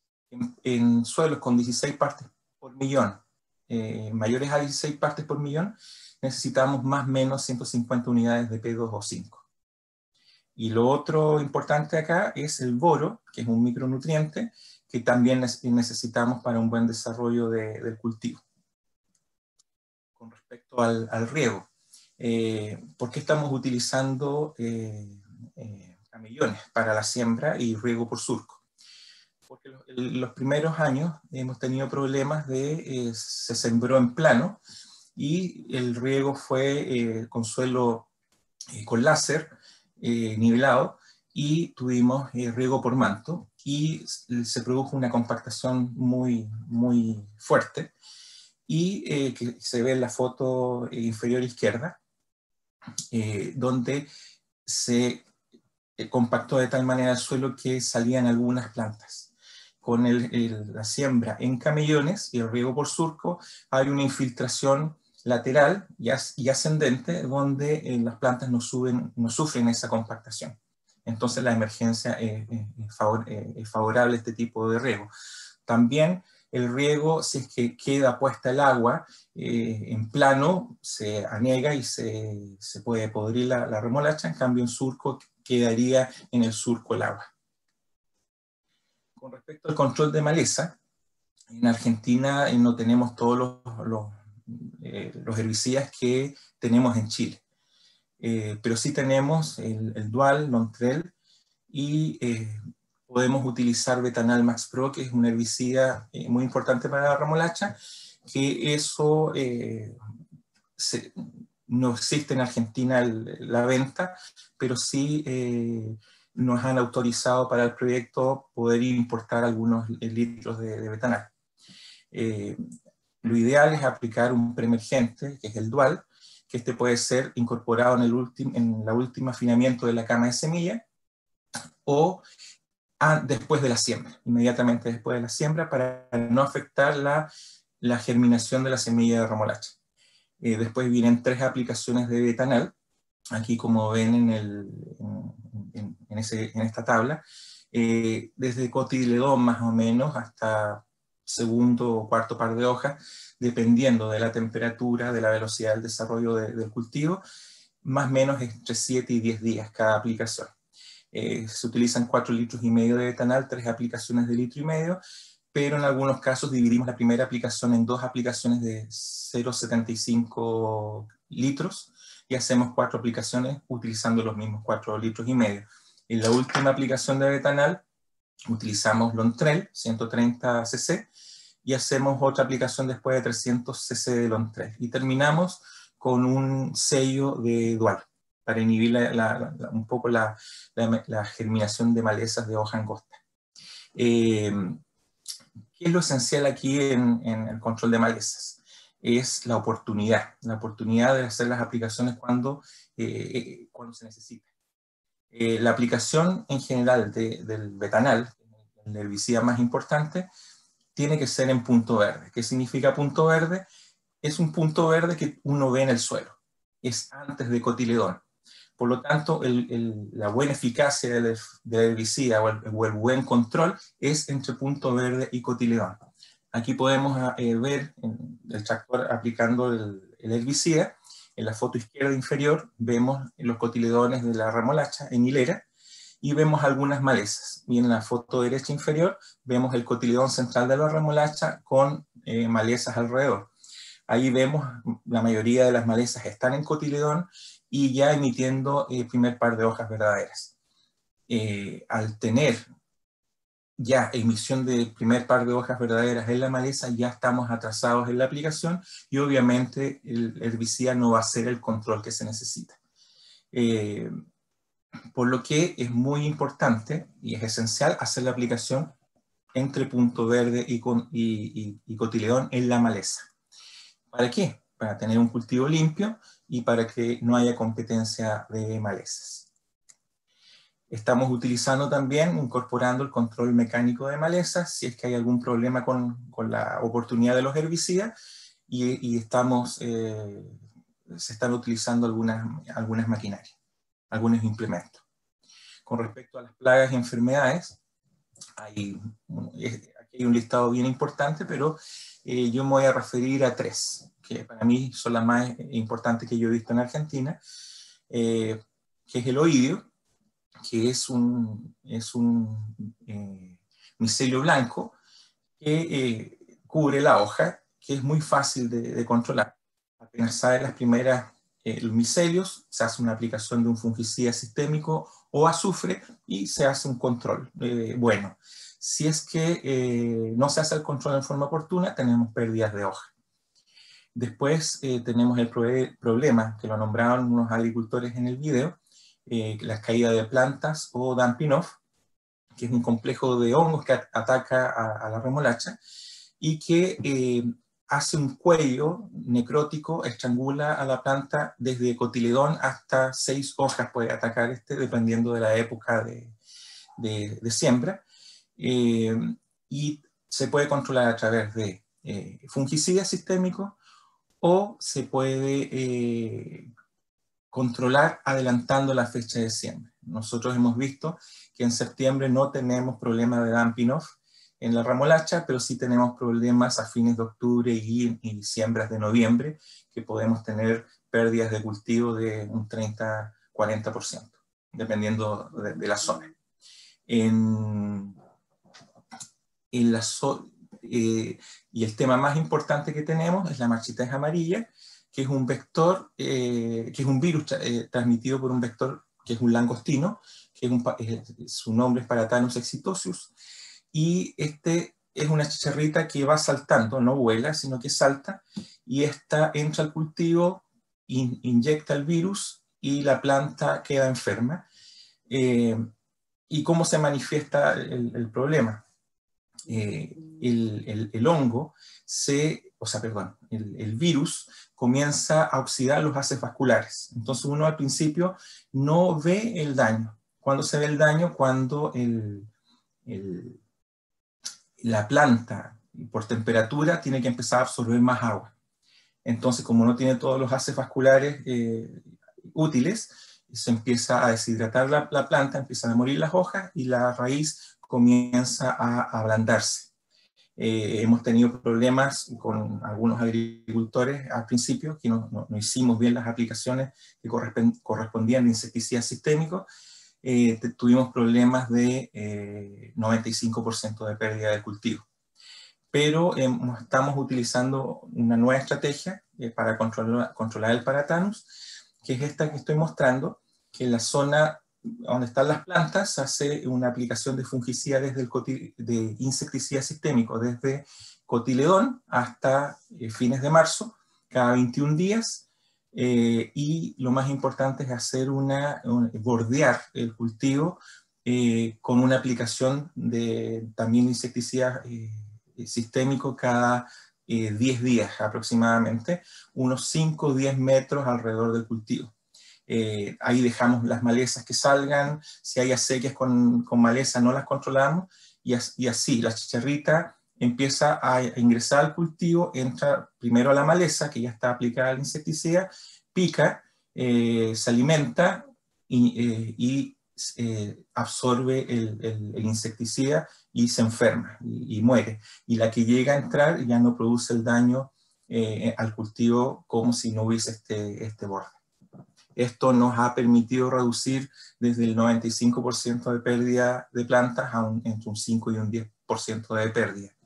En suelos con 16 partes por millón, mayores a 16 partes por millón, necesitamos más o menos 150 unidades de P2O5. Y lo otro importante acá es el boro, que es un micronutriente, que también necesitamos para un buen desarrollo del cultivo. Con respecto al riego, ¿por qué estamos utilizando camellones para la siembra y riego por surco? Porque los primeros años hemos tenido problemas se sembró en plano y el riego fue con suelo con láser nivelado y tuvimos riego por manto y se produjo una compactación muy fuerte y que se ve en la foto inferior izquierda, donde se compactó de tal manera el suelo que salían algunas plantas. Con la siembra en camellones y el riego por surco, hay una infiltración lateral y ascendente donde las plantas no sufren esa compactación. Entonces la emergencia es favorable a este tipo de riego. También el riego, si es que queda puesta el agua en plano, se anega y se puede podrir la remolacha, en cambio en surco quedaría en el surco el agua. Con respecto al control de maleza, en Argentina no tenemos todos los herbicidas que tenemos en Chile, pero sí tenemos el Dual, Lontrel, y podemos utilizar Betanal Max Pro, que es un herbicida muy importante para la remolacha, que eso no existe en Argentina la venta, pero sí nos han autorizado para el proyecto poder importar algunos litros de Betanal. Lo ideal es aplicar un preemergente, que es el Dual, que este puede ser incorporado en el último afinamiento de la cama de semilla, o después de la siembra, inmediatamente después de la siembra, para no afectar la germinación de la semilla de remolacha. Después vienen 3 aplicaciones de Betanal, aquí como ven en esta tabla, desde cotiledón más o menos hasta segundo o cuarto par de hojas, dependiendo de la temperatura, de la velocidad del desarrollo del cultivo, más o menos entre 7 y 10 días cada aplicación. Se utilizan 4,5 litros de Betanal, 3 aplicaciones de 1,5 litros, pero en algunos casos dividimos la primera aplicación en 2 aplicaciones de 0,75 litros y hacemos 4 aplicaciones utilizando los mismos 4,5 litros. En la última aplicación de Betanal utilizamos Lontrel, 130 cc, y hacemos otra aplicación después de 300 cc de Lontrel. Y terminamos con un sello de Dual, para inhibir un poco la germinación de malezas de hoja angosta. ¿Qué es lo esencial aquí en el control de malezas? Es la oportunidad de hacer las aplicaciones cuando se necesita. La aplicación en general del Betanal, el herbicida más importante, tiene que ser en punto verde. ¿Qué significa punto verde? Es un punto verde que uno ve en el suelo. Es antes de cotiledón. Por lo tanto, la buena eficacia del herbicida o el buen control es entre punto verde y cotiledón. Aquí podemos ver el tractor aplicando el herbicida. En la foto izquierda inferior vemos los cotiledones de la remolacha en hilera y vemos algunas malezas. Y en la foto derecha inferior vemos el cotiledón central de la remolacha con malezas alrededor. Ahí vemos la mayoría de las malezas están en cotiledón y ya emitiendo el primer par de hojas verdaderas. Al tener ya emisión del primer par de hojas verdaderas en la maleza, ya estamos atrasados en la aplicación y obviamente el herbicida no va a ser el control que se necesita. Por lo que es muy importante y es esencial hacer la aplicación entre punto verde y cotiledón en la maleza. ¿Para qué? Para tener un cultivo limpio y para que no haya competencia de malezas. Estamos utilizando también, incorporando el control mecánico de malezas, si es que hay algún problema con la oportunidad de los herbicidas, y se están utilizando algunas maquinarias, algunos implementos. Con respecto a las plagas y enfermedades, aquí hay un listado bien importante, pero yo me voy a referir a 3, que para mí son las más importantes que yo he visto en Argentina, que es el oidio, que es un micelio blanco que cubre la hoja, que es muy fácil de controlar. Apenas salen las primeras los micelios, se hace una aplicación de un fungicida sistémico o azufre y se hace un control. Bueno, si es que no se hace el control en forma oportuna, tenemos pérdidas de hoja. Después tenemos el problema, que lo nombraron unos agricultores en el video, las caídas de plantas o dumping off, que es un complejo de hongos que ataca a la remolacha y que hace un cuello necrótico, estrangula a la planta desde cotiledón hasta 6 hojas puede atacar dependiendo de la época de siembra, y se puede controlar a través de fungicidas sistémicos o se puede controlar adelantando la fecha de siembra. Nosotros hemos visto que en septiembre no tenemos problema de dumping off en la remolacha, pero sí tenemos problemas a fines de octubre y siembras de noviembre, que podemos tener pérdidas de cultivo de un 30-40%, dependiendo de la zona. Y el tema más importante que tenemos es la marchitez amarilla, que es un vector, que es un virus transmitido por un vector que es un langostino, que su nombre es Paratanus exitosius, y es una chicharrita que va saltando, no vuela, sino que salta, y esta entra al cultivo, inyecta el virus, y la planta queda enferma. ¿Y cómo se manifiesta el problema? El hongo, el virus comienza a oxidar los haces vasculares. Entonces uno al principio no ve el daño. ¿Cuándo se ve el daño? Cuando la planta, por temperatura, tiene que empezar a absorber más agua. Entonces, como no tiene todos los haces vasculares útiles, se empieza a deshidratar la planta, empiezan a morir las hojas y la raíz comienza a ablandarse. Hemos tenido problemas con algunos agricultores al principio, que no hicimos bien las aplicaciones que correspondían de insecticidas sistémicos. Tuvimos problemas de 95% de pérdida de cultivo. Pero estamos utilizando una nueva estrategia para controlar el Paratanus, que es esta que estoy mostrando, que en la zona donde están las plantas se hace una aplicación de fungicida de insecticida sistémico desde cotiledón hasta fines de marzo, cada 21 días, y lo más importante es hacer bordear el cultivo con una aplicación de también insecticida sistémico cada 10 días aproximadamente, unos 5 o 10 metros alrededor del cultivo. Ahí dejamos las malezas que salgan, si hay acequias con maleza no las controlamos, y así la chicharrita empieza a ingresar al cultivo, entra primero a la maleza que ya está aplicada al insecticida, pica, se alimenta y absorbe el insecticida y se enferma y muere. Y la que llega a entrar ya no produce el daño al cultivo como si no hubiese este borde. Esto nos ha permitido reducir desde el 95% de pérdida de plantas a entre un 5 y un 10% de pérdida.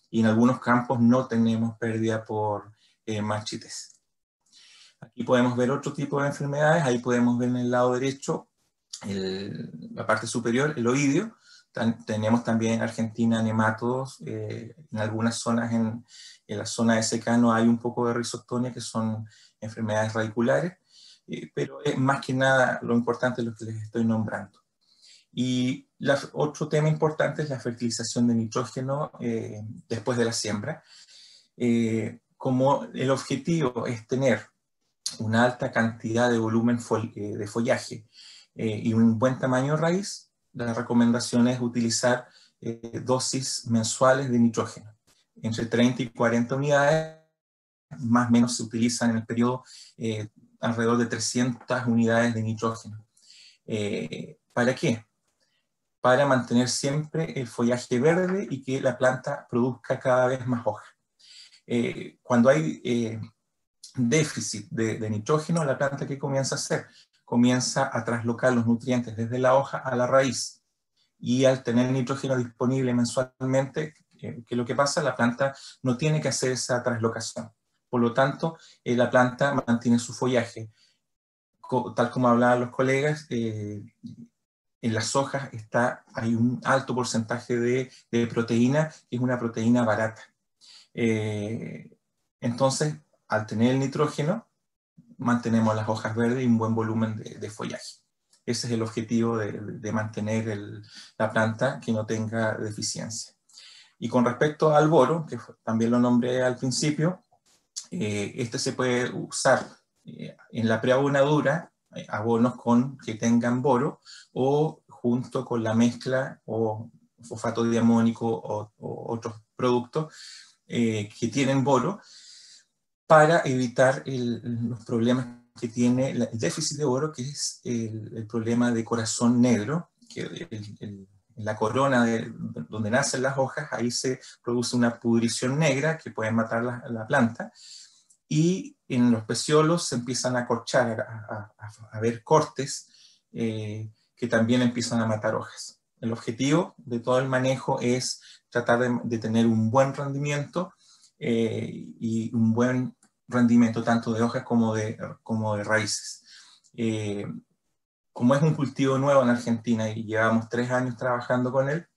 y en algunos campos no tenemos pérdida por marchites. Aquí podemos ver otro tipo de enfermedades. Ahí podemos ver en el lado derecho la parte superior, el oidio. Tenemos también en Argentina nemátodos. En algunas zonas, en la zona de secano, hay un poco de rizostonia, que son enfermedades radiculares, pero más que nada lo importante es lo que les estoy nombrando. Y otro tema importante es la fertilización de nitrógeno después de la siembra. Como el objetivo es tener una alta cantidad de volumen de follaje y un buen tamaño de raíz, la recomendación es utilizar dosis mensuales de nitrógeno. Entre 30 y 40 unidades, más o menos se utilizan en el periodo alrededor de 300 unidades de nitrógeno. ¿Para qué? Para mantener siempre el follaje verde y que la planta produzca cada vez más hojas. Cuando hay déficit de nitrógeno, la planta, ¿qué comienza a hacer? Comienza a traslocar los nutrientes desde la hoja a la raíz. Y al tener nitrógeno disponible mensualmente, ¿qué es lo que pasa? La planta no tiene que hacer esa traslocación. Por lo tanto, la planta mantiene su follaje. Tal como hablaban los colegas, en las hojas hay un alto porcentaje de proteína, que es una proteína barata. Entonces, al tener el nitrógeno, mantenemos las hojas verdes y un buen volumen de follaje. Ese es el objetivo de mantener la planta, que no tenga deficiencia. Y con respecto al boro, que también lo nombré al principio, este se puede usar en la preabonadura, abonos que tengan boro, o junto con la mezcla o fosfato diamónico o otros productos que tienen boro, para evitar los problemas que tiene el déficit de boro, que es el problema de corazón negro, que en la corona donde nacen las hojas, ahí se produce una pudrición negra que puede matar la planta, y en los peciolos se empiezan a corchar, a ver cortes que también empiezan a matar hojas. El objetivo de todo el manejo es tratar de tener un buen rendimiento y un buen rendimiento tanto de hojas como de raíces. Como es un cultivo nuevo en Argentina y llevamos 3 años trabajando con él,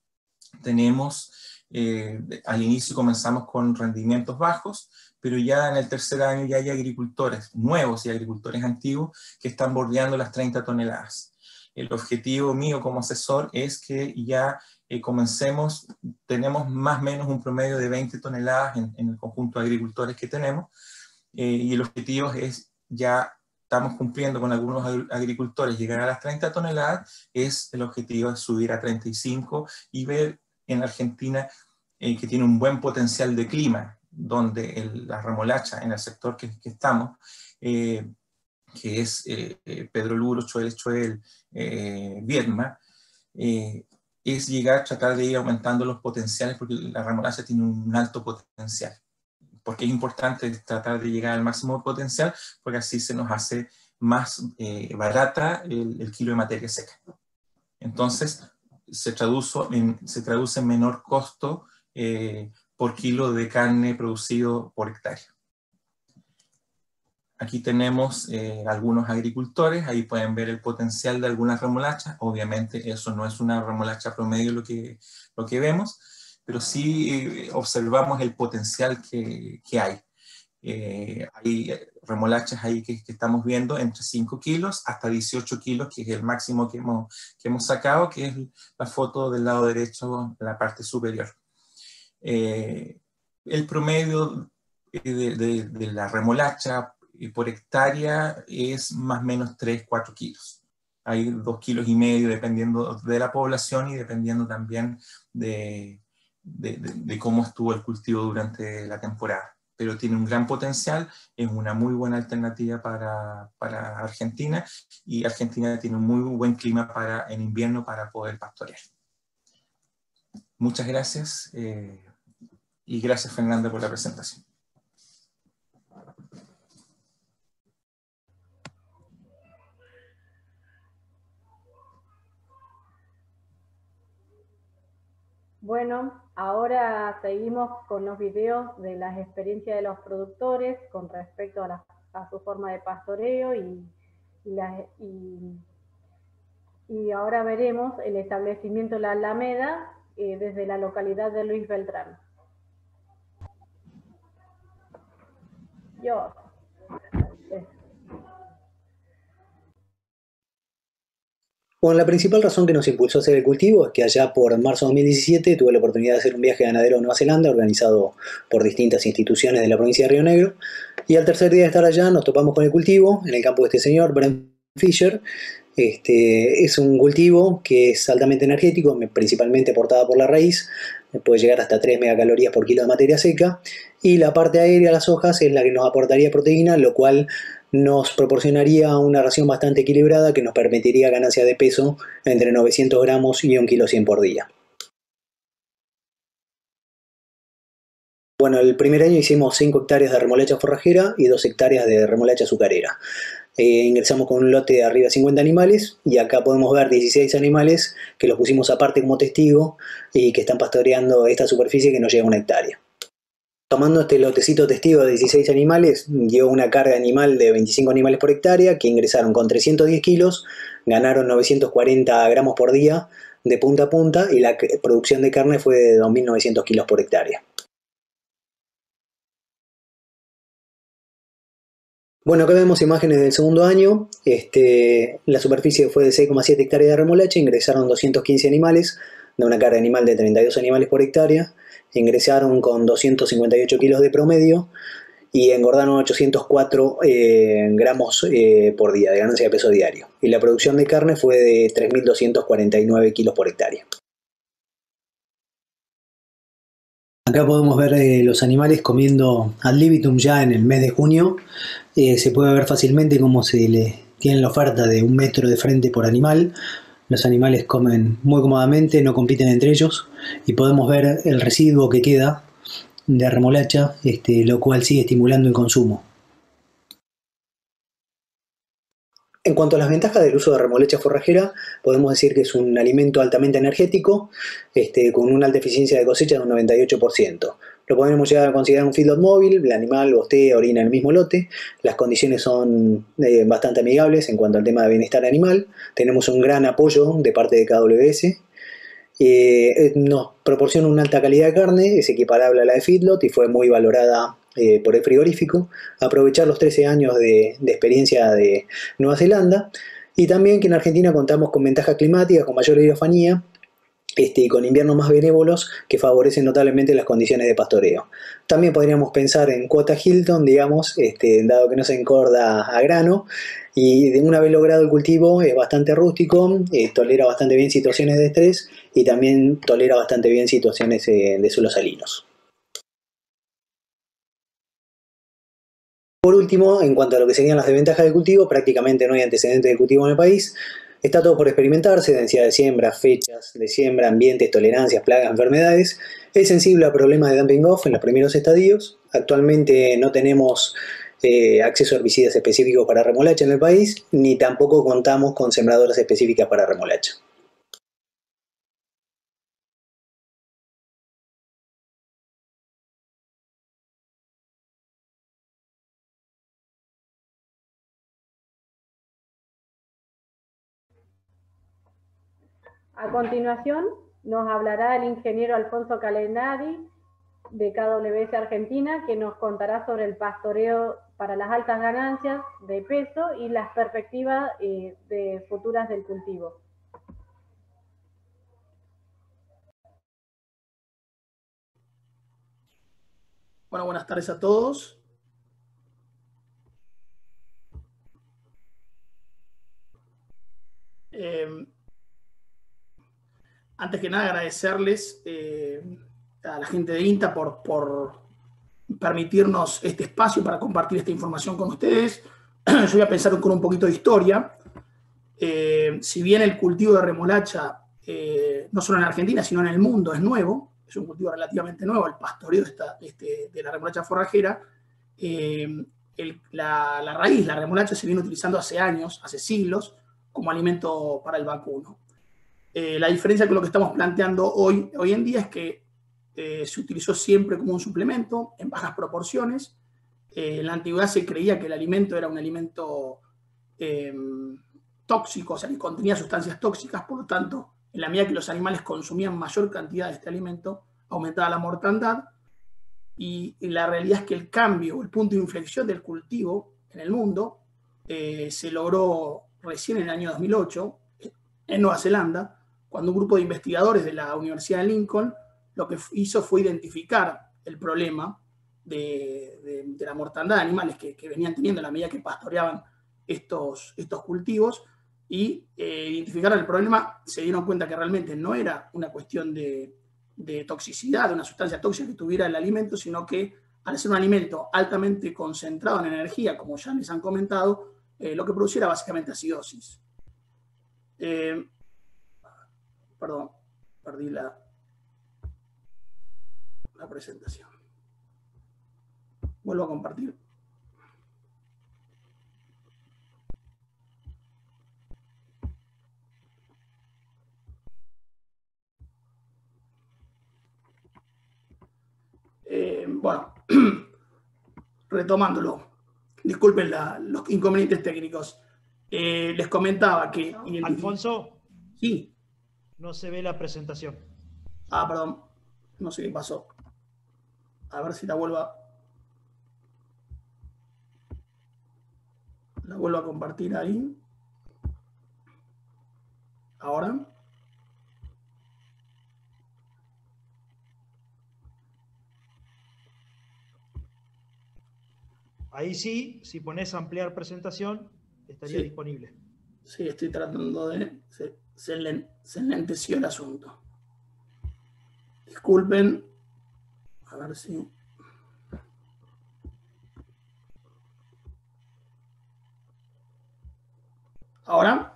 al inicio comenzamos con rendimientos bajos, pero ya en el tercer año ya hay agricultores nuevos y agricultores antiguos que están bordeando las 30 toneladas. El objetivo mío como asesor es que ya comencemos, tenemos más o menos un promedio de 20 toneladas en el conjunto de agricultores que tenemos, y el objetivo es, ya estamos cumpliendo con algunos agricultores, llegar a las 30 toneladas, el objetivo es subir a 35 y ver en Argentina que tiene un buen potencial de clima, donde la remolacha en el sector que estamos, que es Pedro Luro, Choel, Viedma, es tratar de ir aumentando los potenciales, porque la remolacha tiene un alto potencial. Porque es importante tratar de llegar al máximo potencial, porque así se nos hace más barata el kilo de materia seca. Entonces, se traduce en menor costo por kilo de carne producido por hectárea. Aquí tenemos algunos agricultores, ahí pueden ver el potencial de algunas remolachas. Obviamente eso no es una remolacha promedio lo que vemos, pero sí observamos el potencial que hay. Hay remolachas ahí que estamos viendo entre 5 kilos hasta 18 kilos, que es el máximo que hemos sacado, que es la foto del lado derecho, en la parte superior. El promedio de la remolacha por hectárea es más o menos 3-4 kilos. Hay 2,5 kilos dependiendo de la población y dependiendo también de cómo estuvo el cultivo durante la temporada. Pero tiene un gran potencial, es una muy buena alternativa para Argentina, y Argentina tiene un muy buen clima en invierno para poder pastorear. Muchas gracias y gracias, Fernanda, por la presentación. Bueno, Ahora seguimos con los videos de las experiencias de los productores con respecto a su forma de pastoreo y ahora veremos el establecimiento de la Alameda desde la localidad de Luis Beltrán. Bueno, la principal razón que nos impulsó a hacer el cultivo es que allá por marzo de 2017 tuve la oportunidad de hacer un viaje ganadero a Nueva Zelanda organizado por distintas instituciones de la provincia de Río Negro, y al tercer día de estar allá nos topamos con el cultivo en el campo de este señor, Brent Fisher. Es un cultivo que es altamente energético, principalmente aportada por la raíz, puede llegar hasta 3 megacalorías por kilo de materia seca, y la parte aérea de las hojas es la que nos aportaría proteína, lo cual nos proporcionaría una ración bastante equilibrada que nos permitiría ganancia de peso entre 900 gramos y 1,1 kg por día. Bueno, el primer año hicimos 5 hectáreas de remolacha forrajera y 2 hectáreas de remolacha azucarera. Ingresamos con un lote de arriba de 50 animales y acá podemos ver 16 animales que los pusimos aparte como testigo y que están pastoreando esta superficie que nos llega a 1 hectárea. Tomando este lotecito testigo de 16 animales, dio una carga animal de 25 animales por hectárea que ingresaron con 310 kilos, ganaron 940 gramos por día de punta a punta y la producción de carne fue de 2.900 kilos por hectárea. Bueno, acá vemos imágenes del segundo año. La superficie fue de 6,7 hectáreas de remolacha, ingresaron 215 animales, de una carga animal de 32 animales por hectárea. Ingresaron con 258 kilos de promedio y engordaron 804 gramos por día de ganancia de peso diario. Y la producción de carne fue de 3.249 kilos por hectárea. Acá podemos ver los animales comiendo ad libitum ya en el mes de junio. Se puede ver fácilmente cómo se le tiene la oferta de 1 metro de frente por animal. Los animales comen muy cómodamente, no compiten entre ellos y podemos ver el residuo que queda de remolacha, lo cual sigue estimulando el consumo. En cuanto a las ventajas del uso de remolacha forrajera, podemos decir que es un alimento altamente energético, con una alta eficiencia de cosecha de un 98%. Lo podemos llegar a considerar un feedlot móvil, el animal bostea, orina en el mismo lote, las condiciones son bastante amigables en cuanto al tema de bienestar animal, tenemos un gran apoyo de parte de KWS, nos proporciona una alta calidad de carne, es equiparable a la de feedlot y fue muy valorada por el frigorífico, aprovechar los 13 años de experiencia de Nueva Zelanda, y también que en Argentina contamos con ventajas climáticas, con mayor hidrofanía, y con inviernos más benévolos que favorecen notablemente las condiciones de pastoreo. También podríamos pensar en cuota Hilton, digamos, dado que no se encorda a grano, y de una vez logrado el cultivo es bastante rústico, tolera bastante bien situaciones de estrés y también tolera bastante bien situaciones de suelos salinos. Por último, en cuanto a lo que serían las desventajas del cultivo, prácticamente no hay antecedentes de cultivo en el país. Está todo por experimentarse, densidad de siembra, fechas de siembra, ambientes, tolerancias, plagas, enfermedades. Es sensible a problemas de dumping off en los primeros estadios. Actualmente no tenemos acceso a herbicidas específicos para remolacha en el país, ni tampoco contamos con sembradoras específicas para remolacha. A continuación nos hablará el ingeniero Alfonso Calenari de KWS Argentina, que nos contará sobre el pastoreo para las altas ganancias de peso y las perspectivas de futuras del cultivo. Bueno, buenas tardes a todos. Antes que nada, agradecerles a la gente de INTA por permitirnos este espacio para compartir esta información con ustedes. Yo voy a pensar con un poquito de historia. Si bien el cultivo de remolacha, no solo en Argentina, sino en el mundo, es nuevo, es un cultivo relativamente nuevo, el pastoreo de la remolacha forrajera, la raíz, la remolacha, se viene utilizando hace años, hace siglos, como alimento para el vacuno. La diferencia con lo que estamos planteando hoy en día es que se utilizó siempre como un suplemento, en bajas proporciones. En la antigüedad se creía que el alimento era un alimento tóxico, o sea, que contenía sustancias tóxicas, por lo tanto, en la medida que los animales consumían mayor cantidad de este alimento, aumentaba la mortandad. Y la realidad es que el cambio, el punto de inflexión del cultivo en el mundo, se logró recién en el año 2008, en Nueva Zelanda, cuando un grupo de investigadores de la Universidad de Lincoln lo que hizo fue identificar el problema de la mortandad de animales que venían teniendo a la medida que pastoreaban estos cultivos, y identificaron el problema, se dieron cuenta que realmente no era una cuestión de toxicidad, de una sustancia tóxica que tuviera el alimento, sino que al ser un alimento altamente concentrado en energía, como ya les han comentado, lo que producía era básicamente acidosis. Perdón, perdí la presentación. Vuelvo a compartir. Bueno, retomándolo, disculpen los inconvenientes técnicos. Les comentaba que... Alfonso. Sí. No se ve la presentación. Ah, perdón. No sé qué pasó. A ver si la vuelvo a compartir ahí. Ahora. Ahí sí, si pones ampliar presentación, estaría disponible. Sí, estoy tratando de... Se enlenteció el asunto. Disculpen. A ver si... ¿Ahora?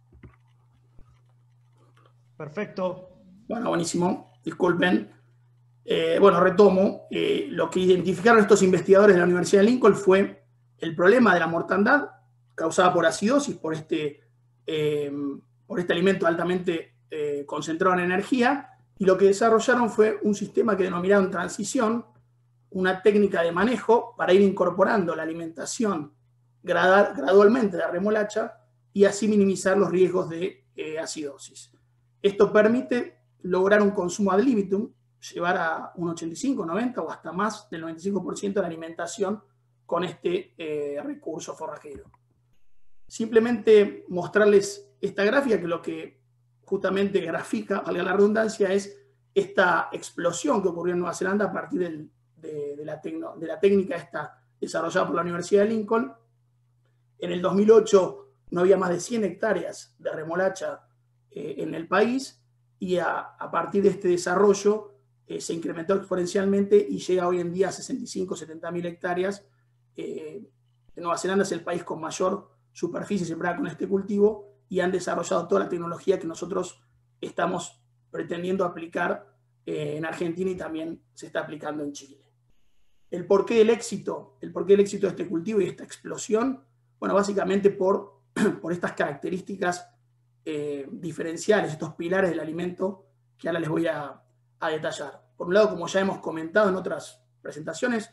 Perfecto. Bueno, buenísimo. Disculpen. Bueno, retomo. Lo que identificaron estos investigadores de la Universidad de Lincoln fue el problema de la mortandad causada por acidosis, por este alimento altamente concentrado en energía, y lo que desarrollaron fue un sistema que denominaron transición, una técnica de manejo para ir incorporando la alimentación gradualmente de la remolacha y así minimizar los riesgos de acidosis. Esto permite lograr un consumo ad libitum, llevar a un 85, 90 o hasta más del 95% de la alimentación con este recurso forrajero. Simplemente mostrarles esta gráfica, que lo que justamente grafica, valga la redundancia, es esta explosión que ocurrió en Nueva Zelanda a partir de la técnica esta desarrollada por la Universidad de Lincoln. En el 2008 no había más de 100 hectáreas de remolacha en el país, y a partir de este desarrollo se incrementó exponencialmente y llega hoy en día a 65, 70 mil hectáreas. Nueva Zelanda es el país con mayor superficie sembrada con este cultivo, y han desarrollado toda la tecnología que nosotros estamos pretendiendo aplicar en Argentina, y también se está aplicando en Chile. ¿El porqué del éxito de este cultivo y esta explosión? Bueno, básicamente por estas características diferenciales, estos pilares del alimento que ahora les voy a detallar. Por un lado, como ya hemos comentado en otras presentaciones,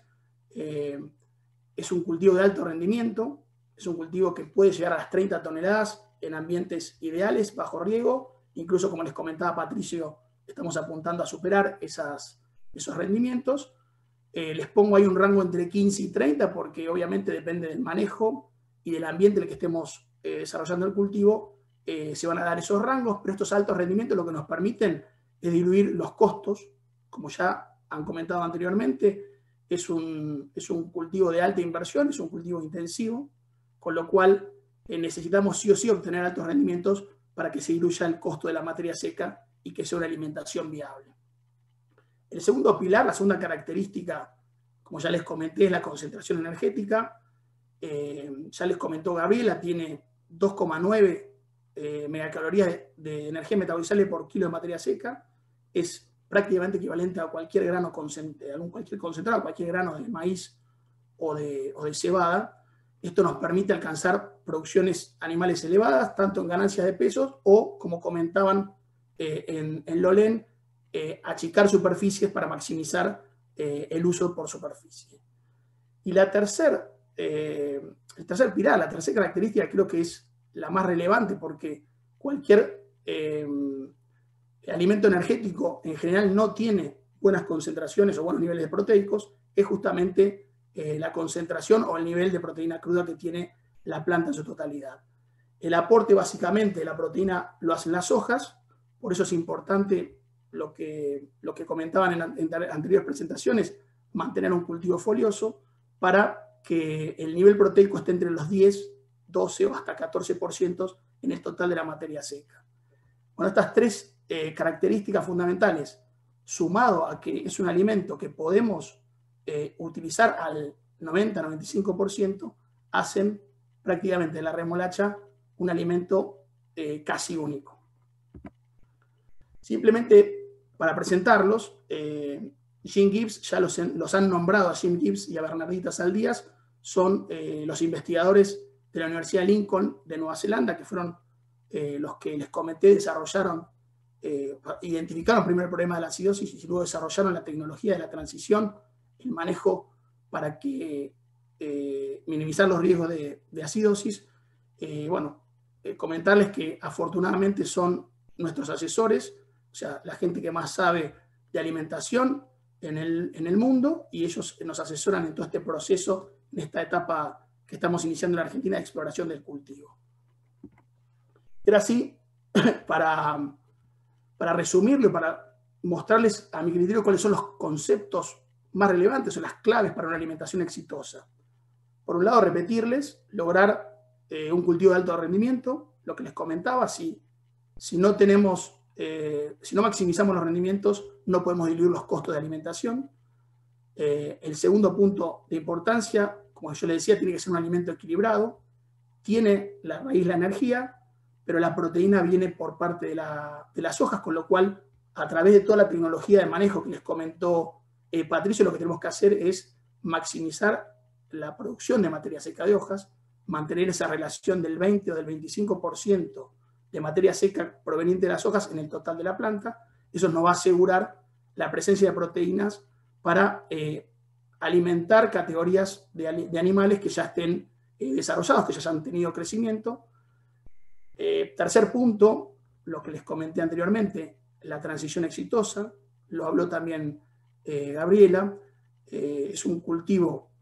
es un cultivo de alto rendimiento, es un cultivo que puede llegar a las 30 toneladas en ambientes ideales, bajo riego. Incluso, como les comentaba Patricio, estamos apuntando a superar esos rendimientos. Les pongo ahí un rango entre 15 y 30, porque obviamente depende del manejo y del ambiente en el que estemos desarrollando el cultivo, se van a dar esos rangos, pero estos altos rendimientos lo que nos permiten es diluir los costos. Como ya han comentado anteriormente, es un cultivo de alta inversión, es un cultivo intensivo, con lo cual necesitamos sí o sí obtener altos rendimientos para que se diluya el costo de la materia seca y que sea una alimentación viable. El segundo pilar, la segunda característica, como ya les comenté, es la concentración energética. Ya les comentó Gabriela, tiene 2,9 megacalorías de energía metabolizable por kilo de materia seca. Es prácticamente equivalente a cualquier grano concentrado, cualquier grano de maíz o de cebada. Esto nos permite alcanzar producciones animales elevadas, tanto en ganancias de pesos o, como comentaban en Lolén, achicar superficies para maximizar el uso por superficie. Y el tercer pilar, la tercera característica, creo que es la más relevante, porque cualquier alimento energético en general no tiene buenas concentraciones o buenos niveles de proteicos, es justamente la concentración o el nivel de proteína cruda que tiene la planta en su totalidad. El aporte básicamente de la proteína lo hacen las hojas, por eso es importante lo que comentaban en anteriores presentaciones, mantener un cultivo folioso para que el nivel proteico esté entre los 10, 12 o hasta 14% en el total de la materia seca. Bueno, estas tres características fundamentales, sumado a que es un alimento que podemos utilizar al 90-95%, hacen prácticamente la remolacha un alimento casi único. Simplemente para presentarlos, Jim Gibbs, ya los han nombrado a Jim Gibbs y a Bernardita Saldías, son los investigadores de la Universidad de Lincoln de Nueva Zelanda, que fueron los que les comenté, desarrollaron, identificaron primero el problema de la acidosis y luego desarrollaron la tecnología de la transición, el manejo para que minimizar los riesgos de acidosis. Comentarles que afortunadamente son nuestros asesores, o sea, la gente que más sabe de alimentación en el mundo, y ellos nos asesoran en todo este proceso, en esta etapa que estamos iniciando en la Argentina de exploración del cultivo. Era así, para resumirlo y para mostrarles a mi criterio cuáles son los conceptos más relevantes o las claves para una alimentación exitosa. Por un lado, repetirles, lograr un cultivo de alto rendimiento, lo que les comentaba, si no maximizamos los rendimientos, no podemos diluir los costos de alimentación. El segundo punto de importancia, como yo les decía, tiene que ser un alimento equilibrado, tiene la raíz la energía, pero la proteína viene por parte de las hojas, con lo cual, a través de toda la tecnología de manejo que les comentó Patricio, lo que tenemos que hacer es maximizar la producción de materia seca de hojas, mantener esa relación del 20 o del 25% de materia seca proveniente de las hojas en el total de la planta. Eso nos va a asegurar la presencia de proteínas para alimentar categorías de animales que ya estén desarrollados, que ya hayan tenido crecimiento. Tercer punto, lo que les comenté anteriormente, la transición exitosa, lo habló también Gabriela, es un cultivo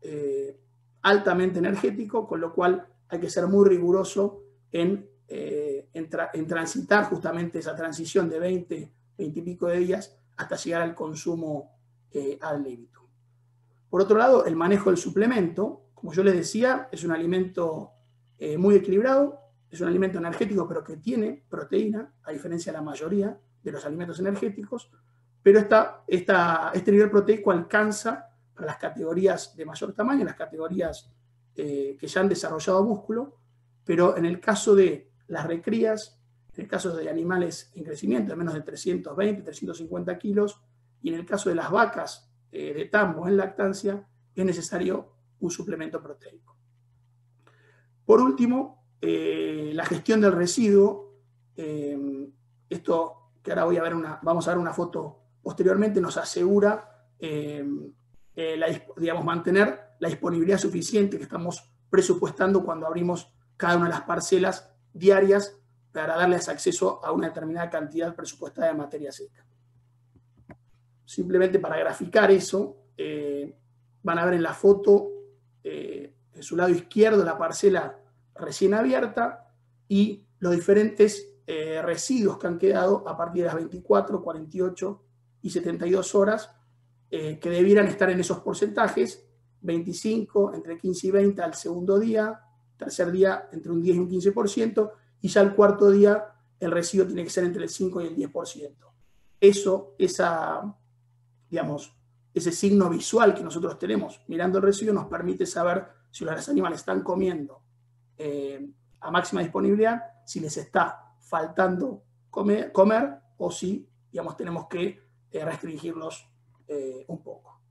altamente energético, con lo cual hay que ser muy riguroso en transitar justamente esa transición de 20 y pico de días hasta llegar al consumo ad libitum. Por otro lado, el manejo del suplemento, como yo les decía, es un alimento muy equilibrado, es un alimento energético, pero que tiene proteína, a diferencia de la mayoría de los alimentos energéticos, pero este nivel proteico alcanza para las categorías de mayor tamaño, las categorías que ya han desarrollado músculo, pero en el caso de las recrías, en el caso de animales en crecimiento de menos de 320, 350 kilos, y en el caso de las vacas de tambo en lactancia, es necesario un suplemento proteico. Por último, la gestión del residuo, esto que ahora vamos a ver una foto posteriormente, nos asegura mantener la disponibilidad suficiente que estamos presupuestando cuando abrimos cada una de las parcelas diarias para darles acceso a una determinada cantidad presupuestada de materia seca. Simplemente para graficar eso, van a ver en la foto, en su lado izquierdo, la parcela recién abierta y los diferentes residuos que han quedado a partir de las 24, 48 y 72 horas, que debieran estar en esos porcentajes: 25, entre 15 y 20 al segundo día, tercer día entre un 10 y un 15%, y ya el cuarto día el residuo tiene que ser entre el 5 y el 10%. Ese signo visual que nosotros tenemos mirando el residuo nos permite saber si los animales están comiendo a máxima disponibilidad, si les está faltando comer o si tenemos que restringirlos un poco.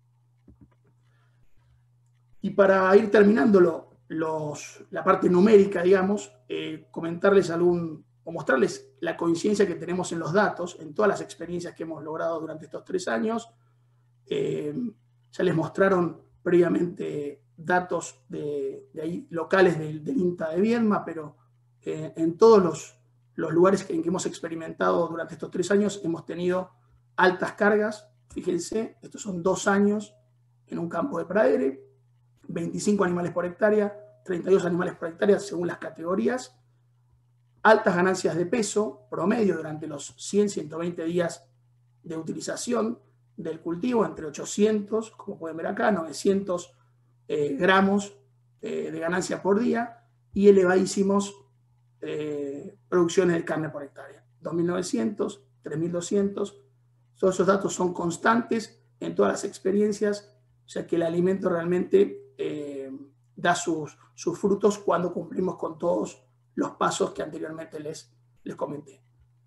Y para ir terminando la parte numérica, comentarles o mostrarles la coincidencia que tenemos en los datos, en todas las experiencias que hemos logrado durante estos 3 años. Ya les mostraron previamente datos de ahí, locales del INTA de Viedma, pero en todos los lugares en que hemos experimentado durante estos 3 años hemos tenido altas cargas. Fíjense, estos son 2 años en un campo de pradere, 25 animales por hectárea, 32 animales por hectárea según las categorías, altas ganancias de peso promedio durante los 100-120 días de utilización del cultivo, entre 800, como pueden ver acá, 900 gramos de ganancia por día, y elevadísimos producciones de carne por hectárea, 2.900, 3.200. Todos esos datos son constantes en todas las experiencias, o sea que el alimento realmente da sus frutos cuando cumplimos con todos los pasos que anteriormente les comenté.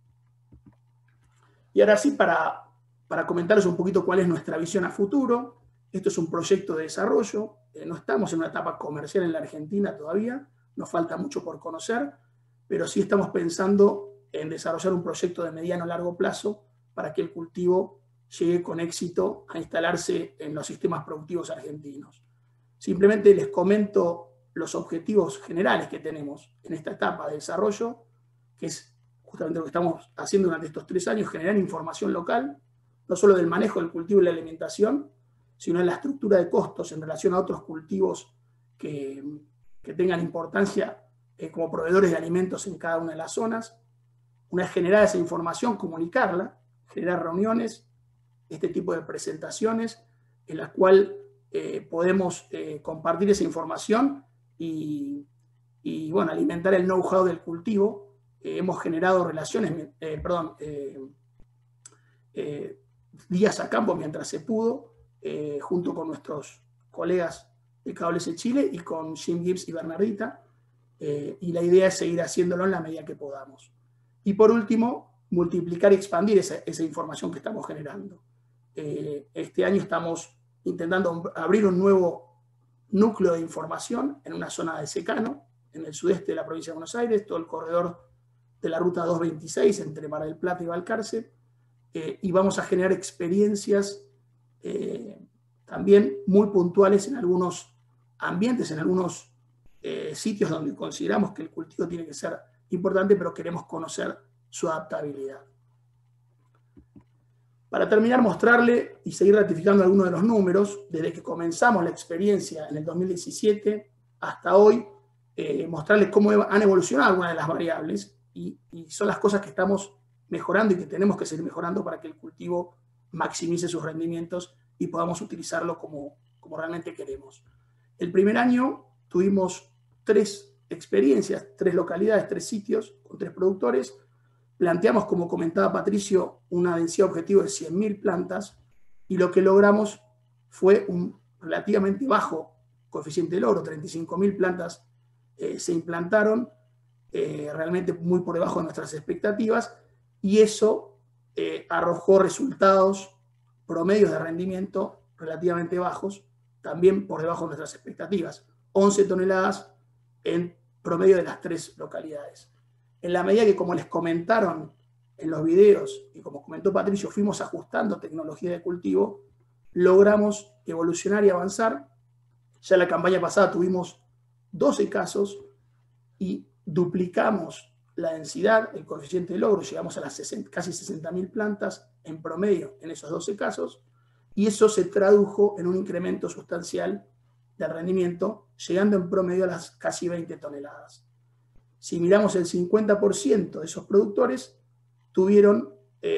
Y ahora sí, para comentarles un poquito cuál es nuestra visión a futuro. Esto es un proyecto de desarrollo, no estamos en una etapa comercial en la Argentina todavía, nos falta mucho por conocer, pero sí estamos pensando en desarrollar un proyecto de mediano a largo plazo para que el cultivo llegue con éxito a instalarse en los sistemas productivos argentinos. Simplemente les comento los objetivos generales que tenemos en esta etapa de desarrollo, que es justamente lo que estamos haciendo durante estos 3 años, generar información local, no solo del manejo del cultivo y la alimentación, sino en la estructura de costos en relación a otros cultivos que tengan importancia como proveedores de alimentos en cada una de las zonas. Una vez generada esa información, comunicarla, generar reuniones, este tipo de presentaciones, en las cuales podemos compartir esa información y bueno, alimentar el know-how del cultivo. Hemos generado relaciones, días a campo mientras se pudo, junto con nuestros colegas de KWS Chile y con Jim Gibbs y Bernardita, y la idea es seguir haciéndolo en la medida que podamos. Y por último, multiplicar y expandir esa información que estamos generando. Este año estamos intentando abrir un nuevo núcleo de información en una zona de secano, en el sudeste de la provincia de Buenos Aires, todo el corredor de la ruta 226 entre Mar del Plata y Balcarce, y vamos a generar experiencias también muy puntuales en algunos ambientes, en algunos sitios donde consideramos que el cultivo tiene que ser importante, pero queremos conocer su adaptabilidad. Para terminar, mostrarle y seguir ratificando algunos de los números, desde que comenzamos la experiencia en el 2017 hasta hoy, mostrarles cómo han evolucionado algunas de las variables y son las cosas que estamos mejorando y que tenemos que seguir mejorando para que el cultivo maximice sus rendimientos y podamos utilizarlo como realmente queremos. El primer año tuvimos 3 experiencias, 3 localidades, 3 sitios con 3 productores. Planteamos, como comentaba Patricio, una densidad objetivo de 100.000 plantas y lo que logramos fue un relativamente bajo coeficiente de logro, 35.000 plantas se implantaron, realmente muy por debajo de nuestras expectativas, y eso arrojó resultados, promedios de rendimiento relativamente bajos, también por debajo de nuestras expectativas, 11 toneladas en promedio de las 3 localidades. En la medida que, como les comentaron en los videos, y como comentó Patricio, fuimos ajustando tecnología de cultivo, logramos evolucionar y avanzar. Ya la campaña pasada tuvimos 12 casos y duplicamos la densidad, el coeficiente de logro, llegamos a las casi 60.000 plantas en promedio en esos 12 casos, y eso se tradujo en un incremento sustancial del rendimiento, llegando en promedio a las casi 20 toneladas. Si miramos el 50% de esos productores, tuvieron,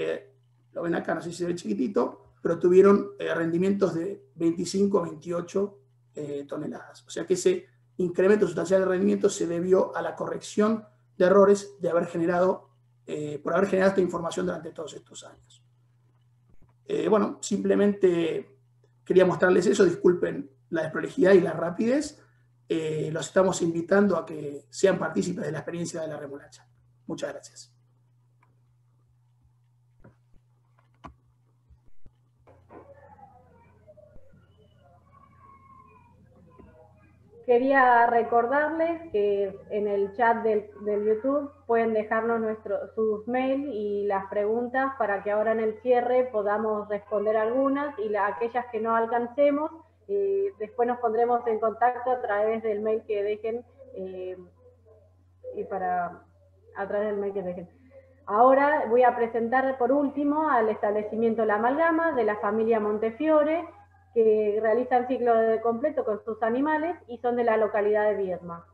lo ven acá, no sé si se ve chiquitito, pero tuvieron rendimientos de 25 a 28 toneladas. O sea que ese incremento sustancial de rendimiento se debió a la corrección de errores de haber generado, por haber generado esta información durante todos estos años. Bueno, simplemente quería mostrarles eso, disculpen la desprolijidad y la rapidez. Los estamos invitando a que sean partícipes de la experiencia de la remolacha. Muchas gracias. Ok, quería recordarles que en el chat del YouTube pueden dejarnos sus mails y las preguntas para que ahora en el cierre podamos responder algunas, y aquellas que no alcancemos, después nos pondremos en contacto a través del mail que dejen, a través del mail que dejen. Ahora voy a presentar por último al establecimiento La Amalgama de la familia Montefiore, que realizan ciclo completo con sus animales y son de la localidad de Viedma.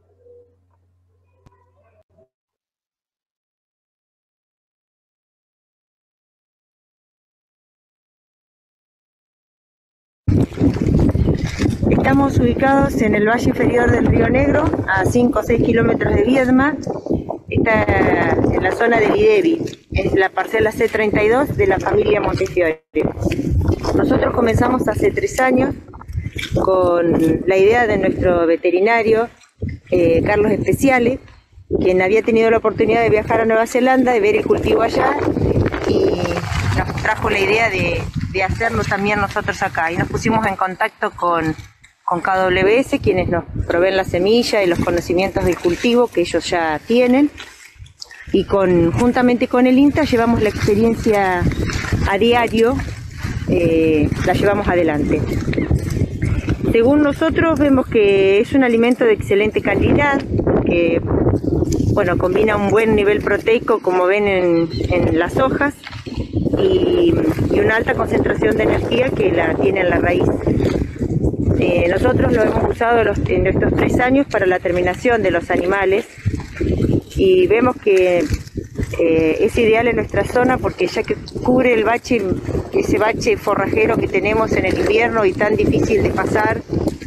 Estamos ubicados en el valle inferior del Río Negro, a 5 o 6 kilómetros de Viedma. Está en la zona del Idevi, es la parcela C32 de la familia Montefiore. Nosotros comenzamos hace 3 años con la idea de nuestro veterinario, Carlos Especiale, quien había tenido la oportunidad de viajar a Nueva Zelanda, de ver el cultivo allá, y nos trajo la idea de hacerlo también nosotros acá. Y nos pusimos en contacto con KWS, quienes nos proveen la semilla y los conocimientos del cultivo que ellos ya tienen. Y juntamente con el INTA llevamos la experiencia a diario, la llevamos adelante. Según nosotros vemos que es un alimento de excelente calidad, que bueno, combina un buen nivel proteico, como ven en las hojas, y una alta concentración de energía que la tiene en la raíz. Nosotros lo hemos usado en estos 3 años para la terminación de los animales, y vemos que es ideal en nuestra zona porque ya que cubre el bache, ese bache forrajero que tenemos en el invierno y tan difícil de pasar,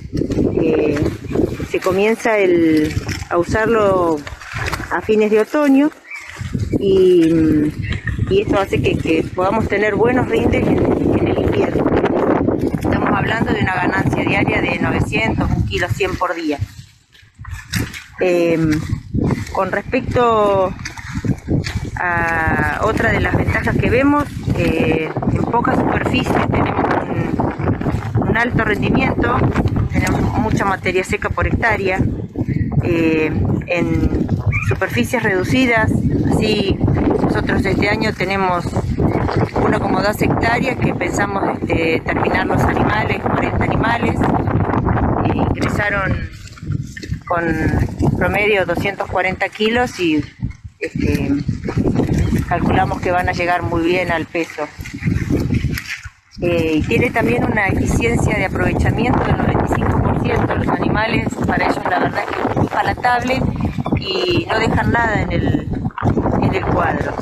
se comienza a usarlo a fines de otoño, y esto hace que podamos tener buenos rindes en el invierno. Estamos hablando de una ganancia diaria de 900, 1 kilo 100 por día. Con respecto a otra de las ventajas que vemos, en poca superficie tenemos un alto rendimiento, tenemos mucha materia seca por hectárea, en superficies reducidas. Así nosotros este año tenemos 1,2 hectáreas que pensamos terminar los animales, 40 animales, ingresaron con promedio 240 kilos y calculamos que van a llegar muy bien al peso. Y tiene también una eficiencia de aprovechamiento del 95%. Los animales, para ellos la verdad es que es muy palatable y no dejan nada en el cuadro.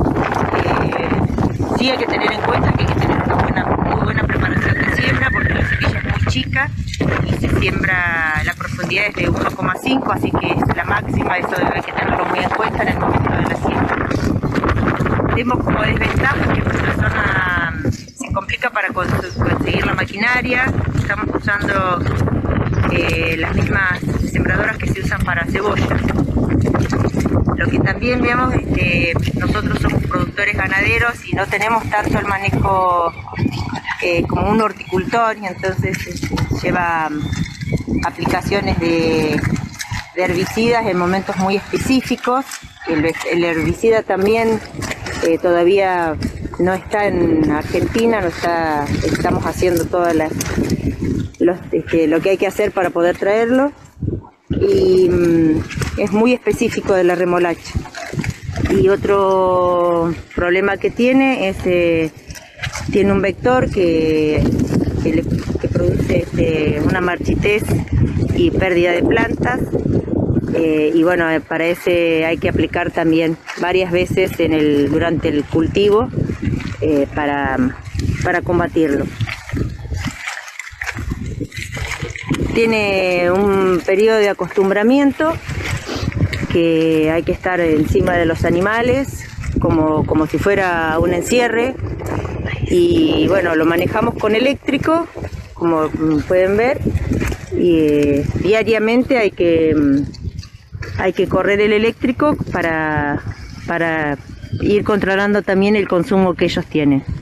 Sí hay que tener en cuenta que hay que tener una muy buena preparación de siembra, porque la semilla es muy chica y se siembra, la profundidad es de 1,5, así que es la máxima. Eso hay que tenerlo muy en cuenta en el momento de la siembra. Vemos como desventaja que nuestra zona se complica para conseguir la maquinaria. Estamos usando las mismas sembradoras que se usan para cebolla. Lo que también vemos es que nosotros somos productores ganaderos y no tenemos tanto el manejo como un horticultor, y entonces lleva aplicaciones de herbicidas en momentos muy específicos. El herbicida también todavía no está en Argentina, estamos haciendo todas lo que hay que hacer para poder traerlo, y es muy específico de la remolacha. Y otro problema que tiene tiene un vector que produce una marchitez y pérdida de plantas, y bueno, para ese hay que aplicar también varias veces durante el cultivo para combatirlo. Tiene un periodo de acostumbramiento que hay que estar encima de los animales como si fuera un encierre, y bueno, lo manejamos con eléctrico, como pueden ver, y diariamente hay que correr el eléctrico para ir controlando también el consumo que ellos tienen.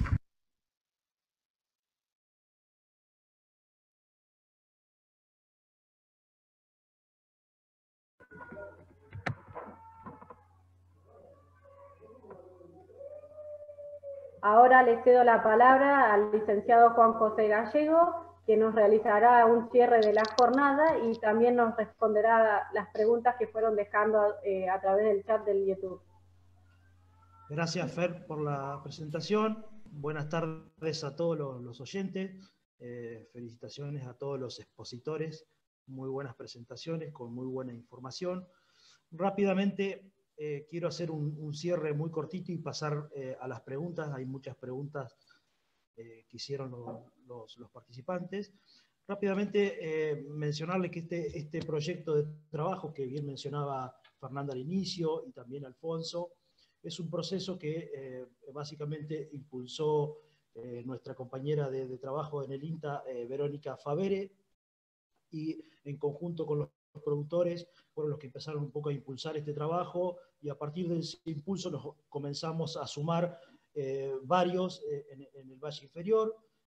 Ahora le cedo la palabra al licenciado Juan José Gallego, que nos realizará un cierre de la jornada y también nos responderá las preguntas que fueron dejando a través del chat del YouTube. Gracias, Fer, por la presentación. Buenas tardes a todos los oyentes. Felicitaciones a todos los expositores. Muy buenas presentaciones, con muy buena información. Rápidamente quiero hacer un cierre muy cortito y pasar a las preguntas. Hay muchas preguntas que hicieron los participantes. Rápidamente mencionarles que este proyecto de trabajo que bien mencionaba Fernanda al inicio y también Alfonso, es un proceso que básicamente impulsó nuestra compañera de trabajo en el INTA, Verónica Favere, y en conjunto con los productores fueron los que empezaron un poco a impulsar este trabajo, y a partir de ese impulso nos comenzamos a sumar varios en el Valle Inferior,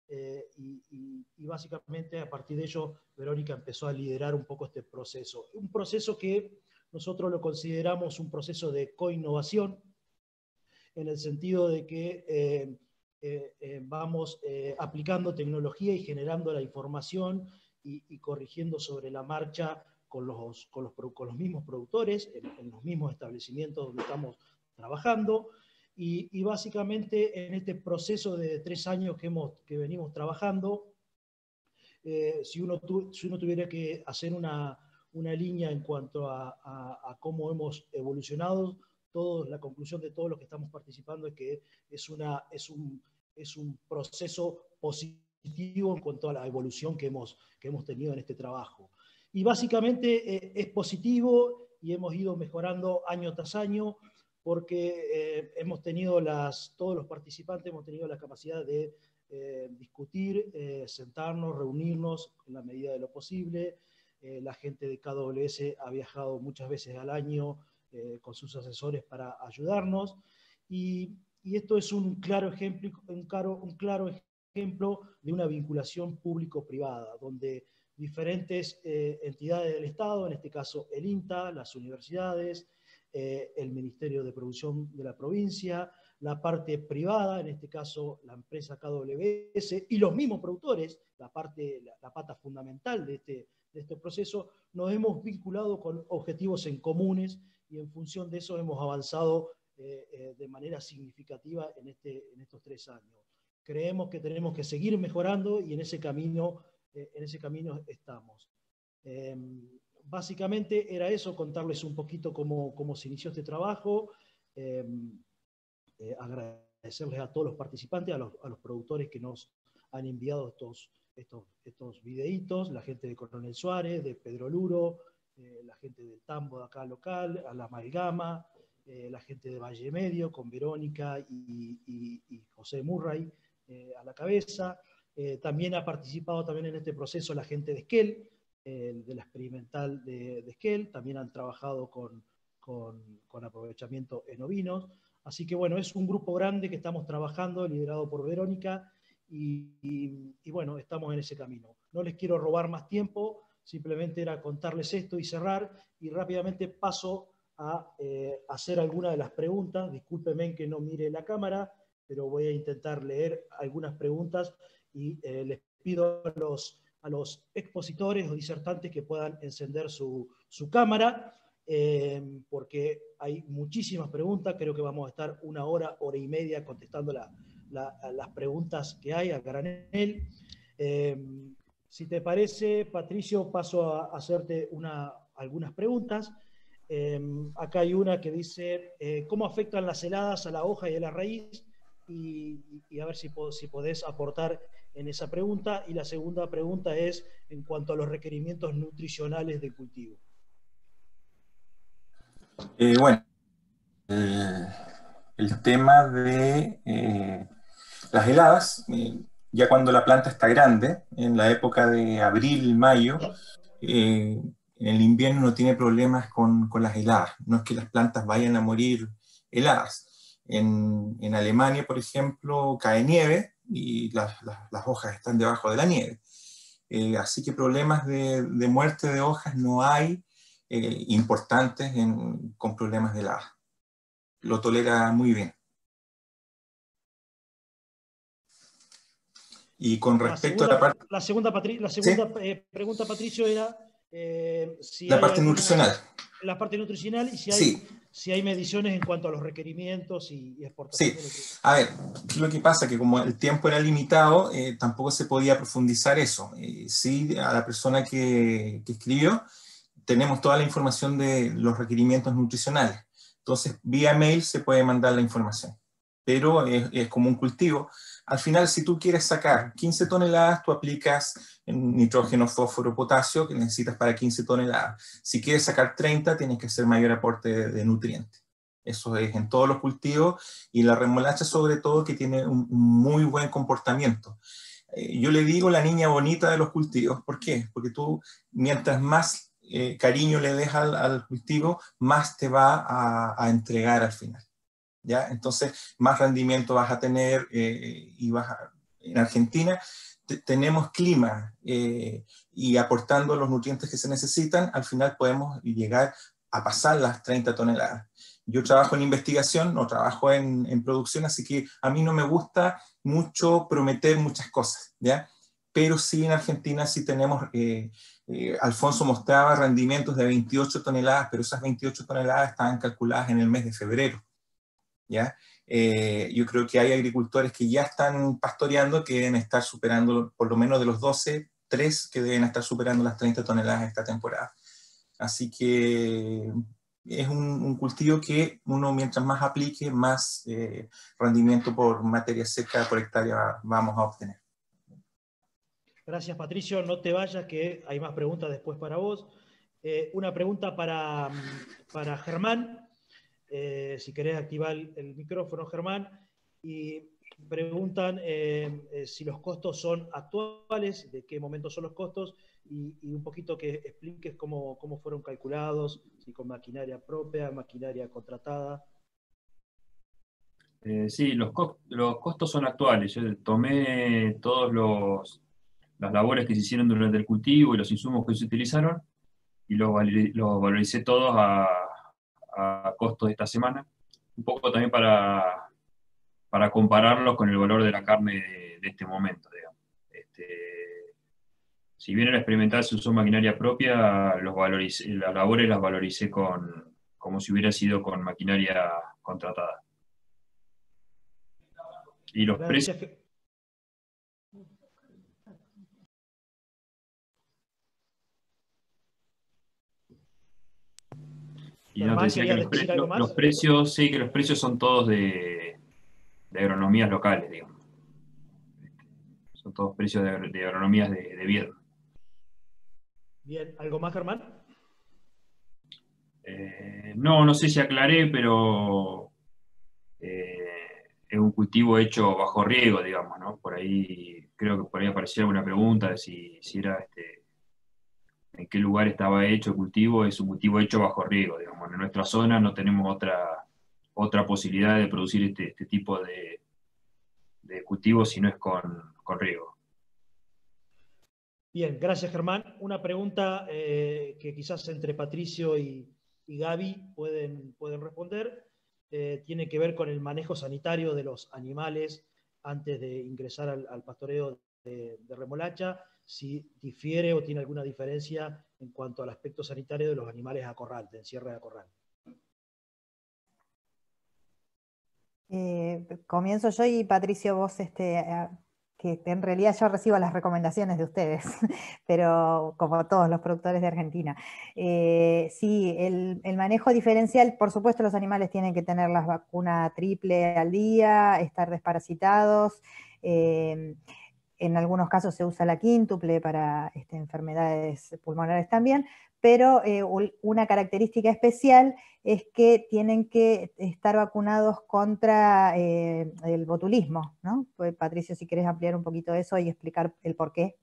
y básicamente a partir de ello Verónica empezó a liderar un poco este proceso. Un proceso que nosotros lo consideramos un proceso de coinnovación, en el sentido de que vamos aplicando tecnología y generando la información y corrigiendo sobre la marcha con los mismos productores, en los mismos establecimientos donde estamos trabajando, y básicamente en este proceso de 3 años que venimos trabajando, si uno tuviera que hacer una línea en cuanto a cómo hemos evolucionado, la conclusión de todos los que estamos participando es que es un proceso positivo en cuanto a la evolución que hemos tenido en este trabajo. Y básicamente es positivo y hemos ido mejorando año tras año, porque todos los participantes hemos tenido la capacidad de discutir, sentarnos, reunirnos en la medida de lo posible. La gente de KWS ha viajado muchas veces al año con sus asesores para ayudarnos, y esto es un claro ejemplo de una vinculación público-privada, donde diferentes entidades del Estado, en este caso el INTA, las universidades, el Ministerio de Producción de la provincia, la parte privada, en este caso la empresa KWS, y los mismos productores, la pata fundamental de este proceso, nos hemos vinculado con objetivos en comunes, y en función de eso hemos avanzado de manera significativa en estos 3 años. Creemos que tenemos que seguir mejorando, y en ese camino estamos. Básicamente era eso, contarles un poquito cómo se inició este trabajo, agradecerles a todos los participantes, a los productores que nos han enviado estos videitos, la gente de Coronel Suárez, de Pedro Luro, la gente del Tambo de acá local, a la Amalgama, la gente de Valle Medio, con Verónica y José Murray a la cabeza. También ha participado también en este proceso la gente de Esquel, de la experimental de Esquel, también han trabajado con aprovechamiento en ovinos. Así que bueno, es un grupo grande que estamos trabajando, liderado por Verónica, y bueno, estamos en ese camino. No les quiero robar más tiempo, simplemente era contarles esto y cerrar, y rápidamente paso a hacer algunas de las preguntas. Discúlpenme que no mire la cámara, pero voy a intentar leer algunas preguntas, y les pido a los expositores o disertantes que puedan encender su cámara, porque hay muchísimas preguntas. Creo que vamos a estar 1 hora, hora y media contestando las preguntas que hay a granel. Si te parece, Patricio, paso a hacerte algunas preguntas. Acá hay una que dice, ¿cómo afectan las heladas a la hoja y a la raíz? Y a ver si podés aportar en esa pregunta. Y la segunda pregunta es en cuanto a los requerimientos nutricionales del cultivo. Bueno, el tema de las heladas, ya cuando la planta está grande, en la época de abril, mayo, en el invierno no tiene problemas con las heladas. No es que las plantas vayan a morir heladas. En Alemania, por ejemplo, cae nieve y las hojas están debajo de la nieve. Así que problemas de muerte de hojas no hay importantes con problemas de heladas. Lo tolera muy bien. Y con respecto a la parte... La segunda pregunta, Patricio, era si la hay parte nutricional. La parte nutricional y si hay, Sí. si hay mediciones en cuanto a los requerimientos y exportación. Sí, a ver, lo que pasa es que como el tiempo era limitado, tampoco se podía profundizar eso. Sí, a la persona que escribió, tenemos toda la información de los requerimientos nutricionales. Entonces, vía mail se puede mandar la información. Pero es como un cultivo. Al final, si tú quieres sacar 15 toneladas, tú aplicas nitrógeno, fósforo, potasio, que necesitas para 15 toneladas. Si quieres sacar 30, tienes que hacer mayor aporte de nutrientes. Eso es en todos los cultivos, y la remolacha sobre todo, que tiene un muy buen comportamiento. Yo le digo la niña bonita de los cultivos. ¿Por qué? Porque tú, mientras más cariño le des al cultivo, más te va a entregar al final. ¿Ya? Entonces, más rendimiento vas a tener, y en Argentina tenemos clima, y aportando los nutrientes que se necesitan, al final podemos llegar a pasar las 30 toneladas. Yo trabajo en investigación, no trabajo en producción, así que a mí no me gusta mucho prometer muchas cosas, ¿ya? Pero sí, en Argentina sí tenemos, Alfonso mostraba rendimientos de 28 toneladas, pero esas 28 toneladas estaban calculadas en el mes de febrero. ¿Ya? Yo creo que hay agricultores que ya están pastoreando, que deben estar superando, por lo menos de los 12, 3 que deben estar superando las 30 toneladas esta temporada. Así que es un cultivo que uno, mientras más aplique, más rendimiento por materia seca por hectárea vamos a obtener. Gracias, Patricio. No te vayas, que hay más preguntas después para vos. Una pregunta para Germán. Si querés activar el micrófono, Germán, y preguntan si los costos son actuales, de qué momento son los costos, y un poquito que expliques cómo fueron calculados, si con maquinaria propia, maquinaria contratada. Sí, los costos son actuales. Yo tomé todas las labores que se hicieron durante el cultivo y los insumos que se utilizaron, y los valoricé todos a costos de esta semana, un poco también para compararlos con el valor de la carne de este momento, digamos. Si bien en la experimental se usó maquinaria propia, las labores las valoricé como si hubiera sido con maquinaria contratada. Y los precios... Y no, te decía que los precios, sí, que los precios son todos de agronomías locales, digamos. Son todos precios de agronomías de Viedma. Bien, ¿algo más, Germán? No sé si aclaré, pero es un cultivo hecho bajo riego, digamos, ¿no? Por ahí, creo que por ahí aparecía alguna pregunta de si era en qué lugar estaba hecho el cultivo. Es un cultivo hecho bajo riego, digamos. En nuestra zona no tenemos otra posibilidad de producir este tipo de cultivos si no es con riego. Bien, gracias, Germán. Una pregunta que quizás entre Patricio y Gaby pueden responder, tiene que ver con el manejo sanitario de los animales antes de ingresar al pastoreo de remolacha, si difiere o tiene alguna diferencia en cuanto al aspecto sanitario de los animales a corral, de encierre a corral. Comienzo yo, y Patricio, vos, que en realidad yo recibo las recomendaciones de ustedes, pero como todos los productores de Argentina. Sí, el manejo diferencial, por supuesto los animales tienen que tener la vacuna triple al día, estar desparasitados. En algunos casos se usa la quíntuple para enfermedades pulmonares también, pero una característica especial es que tienen que estar vacunados contra el botulismo, ¿no? Pues, Patricio, si querés ampliar un poquito eso y explicar el por qué.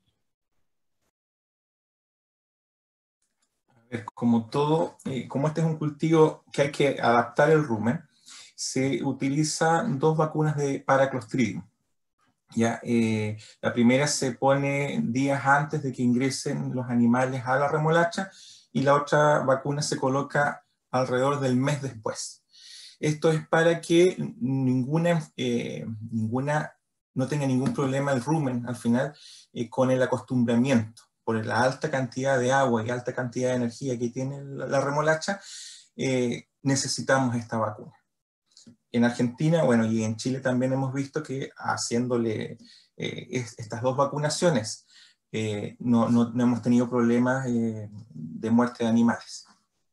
A ver, como todo, como este es un cultivo que hay que adaptar el rumen, se utilizan 2 vacunas para Clostridium. ¿Ya? La primera se pone días antes de que ingresen los animales a la remolacha, y la otra vacuna se coloca alrededor del mes después. Esto es para que ninguna no tenga ningún problema el rumen al final con el acostumbramiento. Por la alta cantidad de agua y alta cantidad de energía que tiene la remolacha, necesitamos esta vacuna. En Argentina, bueno, y en Chile también hemos visto que haciéndole estas dos vacunaciones, no hemos tenido problemas de muerte de animales.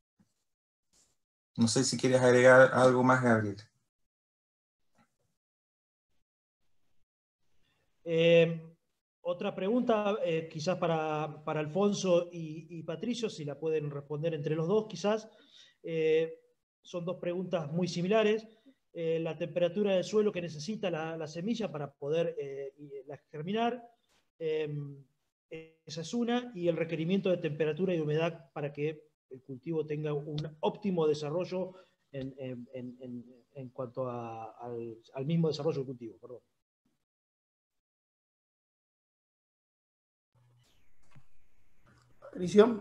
No sé si quieres agregar algo más, Gabriel. Otra pregunta, quizás para Alfonso y Patricio, si la pueden responder entre los dos, quizás. Son dos preguntas muy similares. La temperatura del suelo que necesita la semilla para poder germinar, esa es una, y el requerimiento de temperatura y humedad para que el cultivo tenga un óptimo desarrollo en cuanto al mismo desarrollo del cultivo. Perdón. Patricio.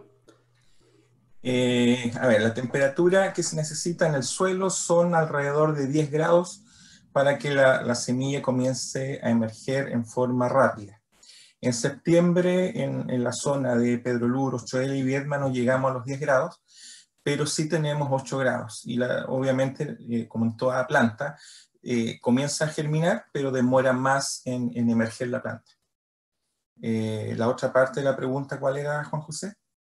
A ver, la temperatura que se necesita en el suelo son alrededor de 10 grados para que la semilla comience a emerger en forma rápida. En septiembre, en la zona de Pedro Luros, Choel y Viedma no llegamos a los 10 grados, pero sí tenemos 8 grados. Y obviamente, como en toda planta, comienza a germinar, pero demora más en emerger la planta. La otra parte de la pregunta, ¿cuál era, Juan José?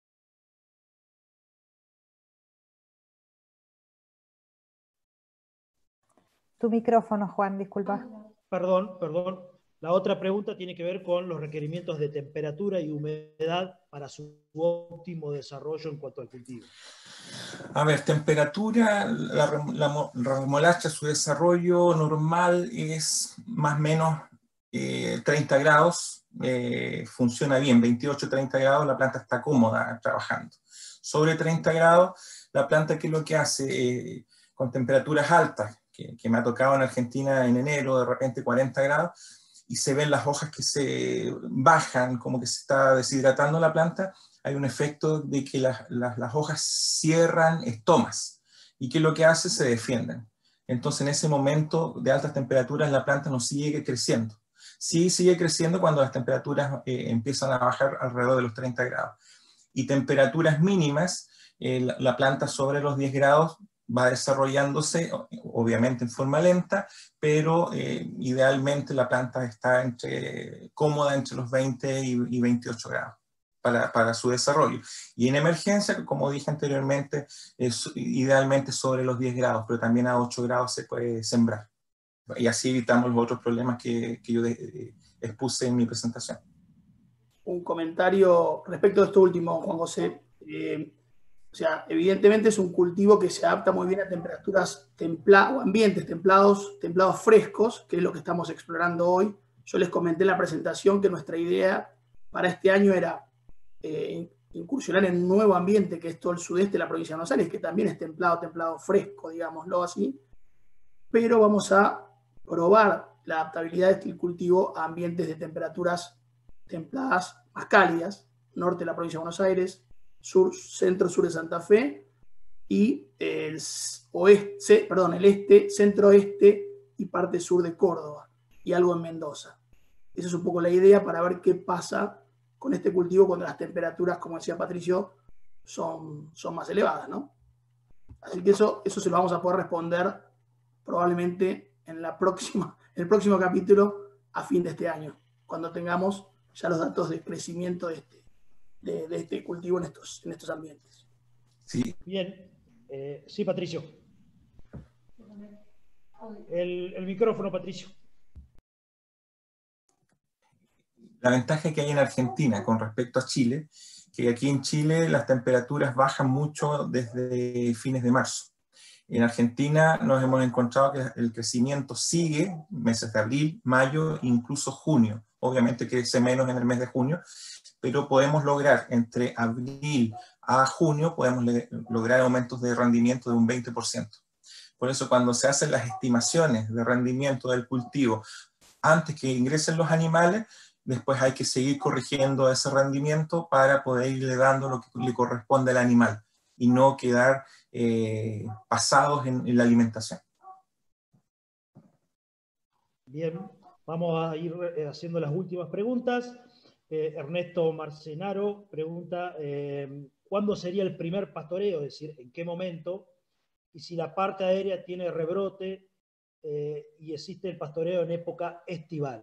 Tu micrófono, Juan, disculpa. Perdón. La otra pregunta tiene que ver con los requerimientos de temperatura y humedad para su óptimo desarrollo en cuanto al cultivo. A ver, temperatura, la remolacha, su desarrollo normal es más o menos 30 grados, funciona bien, 28-30 grados, la planta está cómoda trabajando. Sobre 30 grados, la planta, ¿qué es lo que hace? Con temperaturas altas, que me ha tocado en Argentina en enero, de repente 40 grados, y se ven las hojas que se bajan, como que se está deshidratando la planta, hay un efecto de que las hojas cierran estomas, y que lo que hace se defienden. Entonces en ese momento de altas temperaturas la planta no sigue creciendo. Sí sigue creciendo cuando las temperaturas empiezan a bajar alrededor de los 30 grados. Y temperaturas mínimas, la planta sobre los 10 grados va desarrollándose, obviamente en forma lenta, pero idealmente la planta está cómoda entre los 20 y 28 grados para su desarrollo. Y en emergencia, como dije anteriormente, idealmente sobre los 10 grados, pero también a 8 grados se puede sembrar. Y así evitamos los otros problemas que yo expuse en mi presentación. Un comentario respecto de esto último, Juan José. O sea, evidentemente es un cultivo que se adapta muy bien a temperaturas templadas o ambientes templados frescos, que es lo que estamos explorando hoy. Yo les comenté en la presentación que nuestra idea para este año era incursionar en un nuevo ambiente, que es todo el sudeste de la provincia de Buenos Aires, que también es templado fresco, digámoslo así, pero vamos a probar la adaptabilidad de este cultivo a ambientes de temperaturas templadas más cálidas, norte de la provincia de Buenos Aires, centro-sur de Santa Fe y el este, centro-oeste y parte sur de Córdoba y algo en Mendoza. Esa es un poco la idea para ver qué pasa con este cultivo cuando las temperaturas, como decía Patricio, son más elevadas, ¿no? Así que eso se lo vamos a poder responder probablemente en el próximo capítulo a fin de este año, cuando tengamos ya los datos de crecimiento de este cultivo en estos ambientes. Sí. Bien. Sí, Patricio. El micrófono, Patricio. La ventaja que hay en Argentina con respecto a Chile, que aquí en Chile las temperaturas bajan mucho desde fines de marzo. En Argentina nos hemos encontrado que el crecimiento sigue meses de abril, mayo, incluso junio. Obviamente crece menos en el mes de junio, pero podemos lograr entre abril a junio, podemos lograr aumentos de rendimiento de un 20%. Por eso cuando se hacen las estimaciones de rendimiento del cultivo antes que ingresen los animales, después hay que seguir corrigiendo ese rendimiento para poder irle dando lo que le corresponde al animal y no quedar pasados en la alimentación. Bien. Vamos a ir haciendo las últimas preguntas. Ernesto Marcenaro pregunta, ¿cuándo sería el primer pastoreo? Es decir, ¿en qué momento? Y si la parte aérea tiene rebrote y existe el pastoreo en época estival.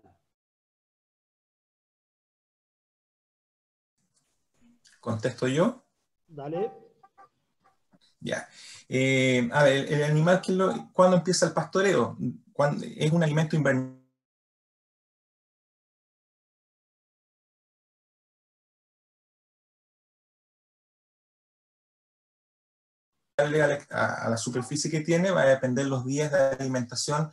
¿Contesto yo? Dale. Ya. A ver, el animal, ¿cuándo empieza el pastoreo? Es un alimento invernal. A la superficie que tiene va a depender los días de alimentación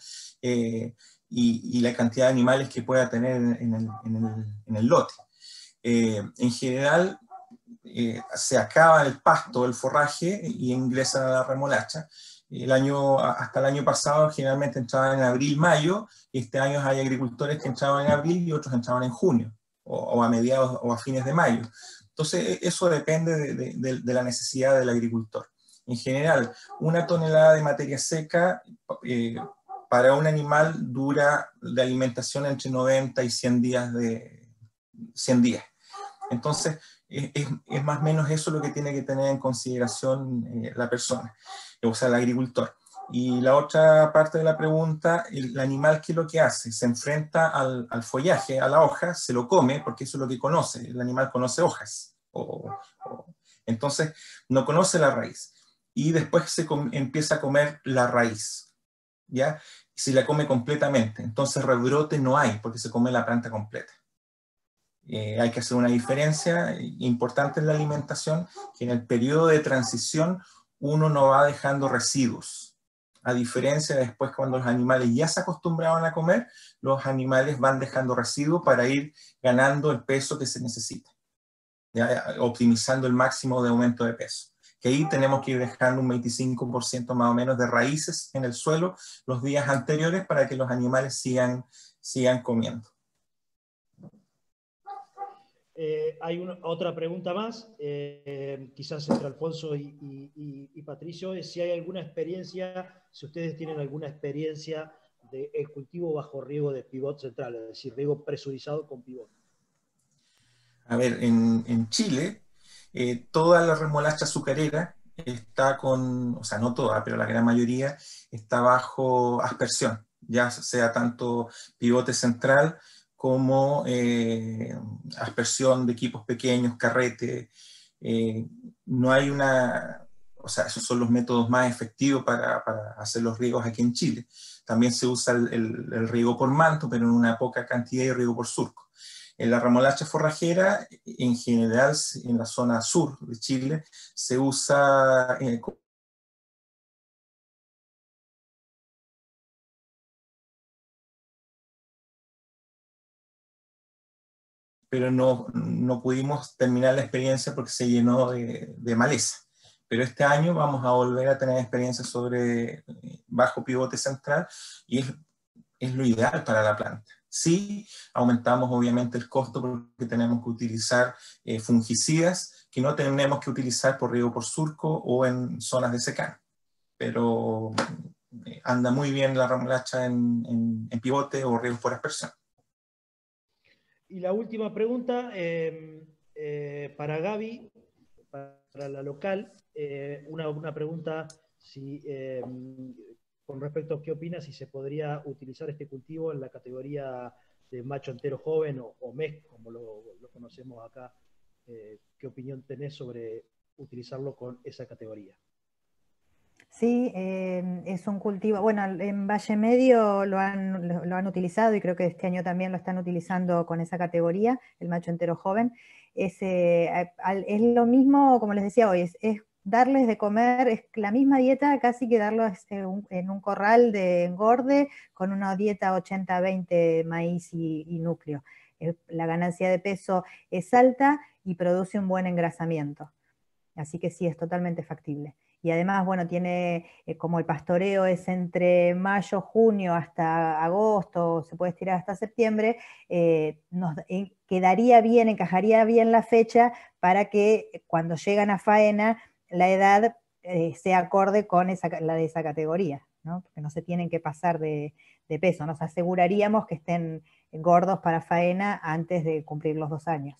y la cantidad de animales que pueda tener en el lote. En general, se acaba el pasto, el forraje, y ingresan a la remolacha. Hasta el año pasado generalmente entraban en abril, mayo, y este año hay agricultores que entraban en abril y otros entraban en junio, o a mediados o a fines de mayo. Entonces, eso depende de la necesidad del agricultor. En general, 1 tonelada de materia seca para un animal dura de alimentación entre 90 y 100 días. 100 días. Entonces, es más o menos eso lo que tiene que tener en consideración la persona, o sea, el agricultor. Y la otra parte de la pregunta, el animal, ¿qué es lo que hace? Se enfrenta al follaje, a la hoja, se lo come, porque eso es lo que conoce. El animal conoce hojas. Entonces, no conoce la raíz. Y después empieza a comer la raíz, ¿ya? Y se la come completamente. Entonces, rebrote no hay, porque se come la planta completa. Hay que hacer una diferencia importante en la alimentación, que en el periodo de transición uno no va dejando residuos. A diferencia de después, cuando los animales ya se acostumbraban a comer, los animales van dejando residuos para ir ganando el peso que se necesita, ¿ya? Optimizando el máximo de aumento de peso. Que ahí tenemos que ir dejando un 25% más o menos de raíces en el suelo los días anteriores para que los animales sigan comiendo. Hay otra pregunta más, quizás entre Alfonso y Patricio, es si hay alguna experiencia, si ustedes tienen alguna experiencia del cultivo bajo riego de pivot central, es decir, riego presurizado con pivot. A ver, en Chile, toda la remolacha azucarera está o sea, no toda, pero la gran mayoría está bajo aspersión, ya sea tanto pivote central como aspersión de equipos pequeños, carrete. No hay o sea, esos son los métodos más efectivos para hacer los riegos aquí en Chile. También se usa el riego por manto, pero en una poca cantidad, y riego por surco. En la remolacha forrajera, en general, en la zona sur de Chile, se usa pero no pudimos terminar la experiencia porque se llenó de maleza. Pero este año vamos a volver a tener experiencias sobre bajo pivote central, y es lo ideal para la planta. Sí, aumentamos obviamente el costo porque tenemos que utilizar fungicidas que no tenemos que utilizar por riego por surco o en zonas de secano. Pero anda muy bien la remolacha en pivote o riego por aspersión. Y la última pregunta para Gaby, para la local, una pregunta con respecto a qué opinas si se podría utilizar este cultivo en la categoría de macho entero joven o MEC, como lo conocemos acá. ¿Qué opinión tenés sobre utilizarlo con esa categoría? Sí, es un cultivo, bueno, en Valle Medio lo han utilizado, y creo que este año también lo están utilizando con esa categoría, el macho entero joven. Es lo mismo, como les decía hoy, es darles de comer, es la misma dieta, casi que darlos en un corral de engorde con una dieta 80-20 maíz y núcleo. La ganancia de peso es alta y produce un buen engrasamiento. Así que sí, es totalmente factible. Y además, bueno, tiene, como el pastoreo es entre mayo, junio hasta agosto, se puede estirar hasta septiembre, quedaría bien, encajaría bien la fecha para que cuando llegan a faena, la edad sea acorde con la de esa categoría. ¿no? Porque no se tienen que pasar de peso. Nos aseguraríamos que estén gordos para faena antes de cumplir los 2 años.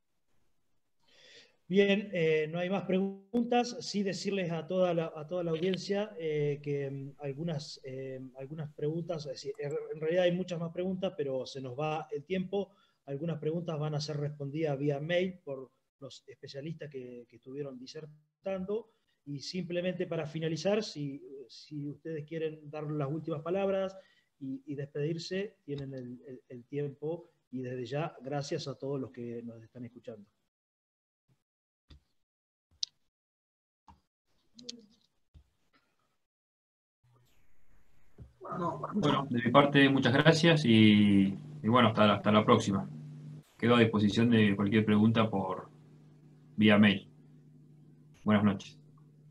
Bien, no hay más preguntas. Sí decirles a toda la audiencia que algunas preguntas, es decir, en realidad hay muchas más preguntas, pero se nos va el tiempo. Algunas preguntas van a ser respondidas vía mail por los especialistas que estuvieron disertando. Y simplemente para finalizar, si ustedes quieren dar las últimas palabras y despedirse, tienen el tiempo. Y desde ya, gracias a todos los que nos están escuchando. Bueno, de mi parte, muchas gracias y bueno, hasta la próxima. Quedo a disposición de cualquier pregunta por vía mail. Buenas noches.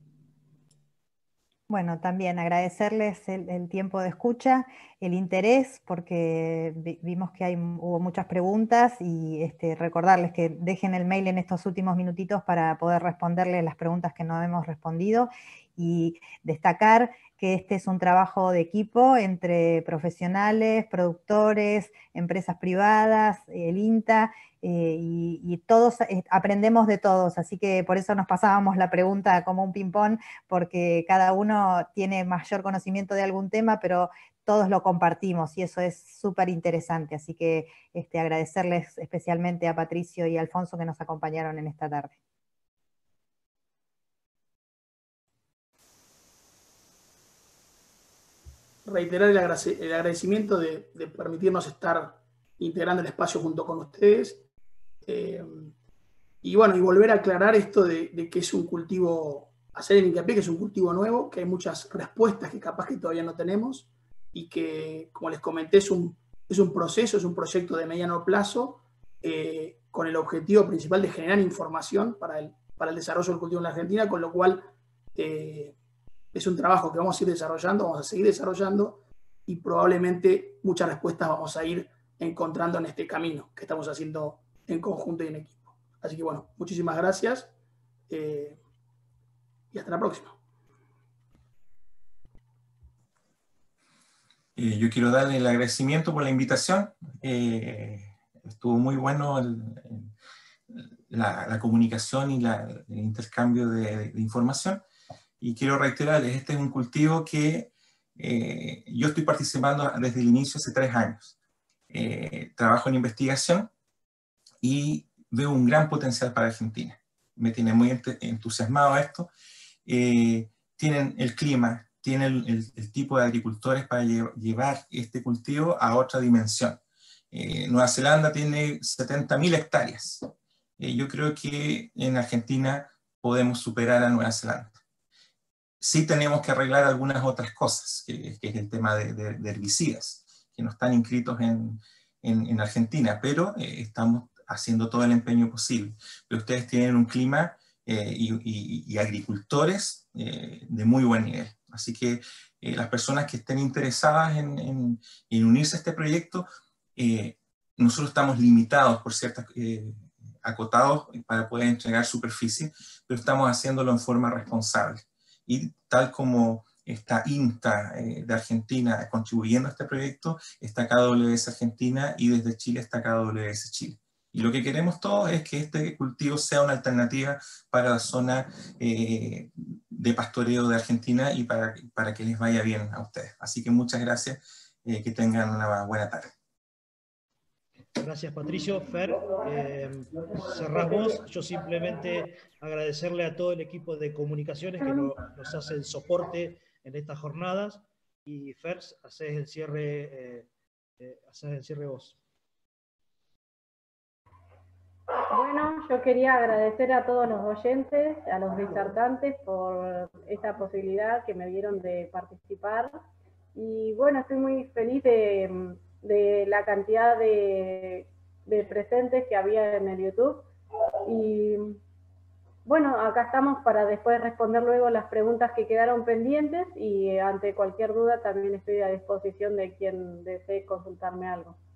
Bueno, también agradecerles el tiempo de escucha, el interés, porque vimos que hubo muchas preguntas y recordarles que dejen el mail en estos últimos minutitos para poder responderles las preguntas que no hemos respondido y destacar que este es un trabajo de equipo entre profesionales, productores, empresas privadas, el INTA, y todos aprendemos de todos, así que por eso nos pasábamos la pregunta como un ping-pong, porque cada uno tiene mayor conocimiento de algún tema, pero todos lo compartimos y eso es súper interesante, así que agradecerles especialmente a Patricio y a Alfonso que nos acompañaron en esta tarde. Reiterar el agradecimiento de permitirnos estar integrando el espacio junto con ustedes. Y bueno, y volver a aclarar esto de que es un cultivo, hacer el hincapié que es un cultivo nuevo, que hay muchas respuestas que capaz que todavía no tenemos, y que, como les comenté, es un proceso, es un proyecto de mediano plazo, con el objetivo principal de generar información para el desarrollo del cultivo en la Argentina, con lo cual es un trabajo que vamos a ir desarrollando, vamos a seguir desarrollando, y probablemente muchas respuestas vamos a ir encontrando en este camino que estamos haciendo en conjunto y en equipo. Así que bueno, muchísimas gracias y hasta la próxima. Yo quiero darle el agradecimiento por la invitación. Estuvo muy bueno la comunicación y el intercambio de información. Y quiero reiterarles, este es un cultivo que yo estoy participando desde el inicio hace 3 años. Trabajo en investigación y veo un gran potencial para Argentina. Me tiene muy entusiasmado esto. Tienen el clima, tienen el tipo de agricultores para llevar este cultivo a otra dimensión. Nueva Zelanda tiene 70.000 hectáreas. Yo creo que en Argentina podemos superar a Nueva Zelanda. Sí tenemos que arreglar algunas otras cosas, que es el tema de herbicidas, que no están inscritos en Argentina, pero estamos haciendo todo el empeño posible. Pero ustedes tienen un clima y agricultores de muy buen nivel. Así que las personas que estén interesadas en unirse a este proyecto, nosotros estamos limitados por ciertas, acotados para poder entregar superficie, pero estamos haciéndolo en forma responsable. Y tal como está INTA de Argentina contribuyendo a este proyecto, está KWS Argentina y desde Chile está KWS Chile. Y lo que queremos todos es que este cultivo sea una alternativa para la zona de pastoreo de Argentina y para que les vaya bien a ustedes. Así que muchas gracias, que tengan una buena tarde. Gracias, Patricio. Fer, cerrás vos. Yo simplemente agradecerle a todo el equipo de comunicaciones que nos hace el soporte en estas jornadas. Y Fer, hacés el cierre vos. Bueno, yo quería agradecer a todos los oyentes, a los disertantes por esta posibilidad que me dieron de participar. Y bueno, estoy muy feliz de la cantidad de presentes que había en el YouTube. Y bueno, acá estamos para después responder luego las preguntas que quedaron pendientes y ante cualquier duda también estoy a disposición de quien desee consultarme algo.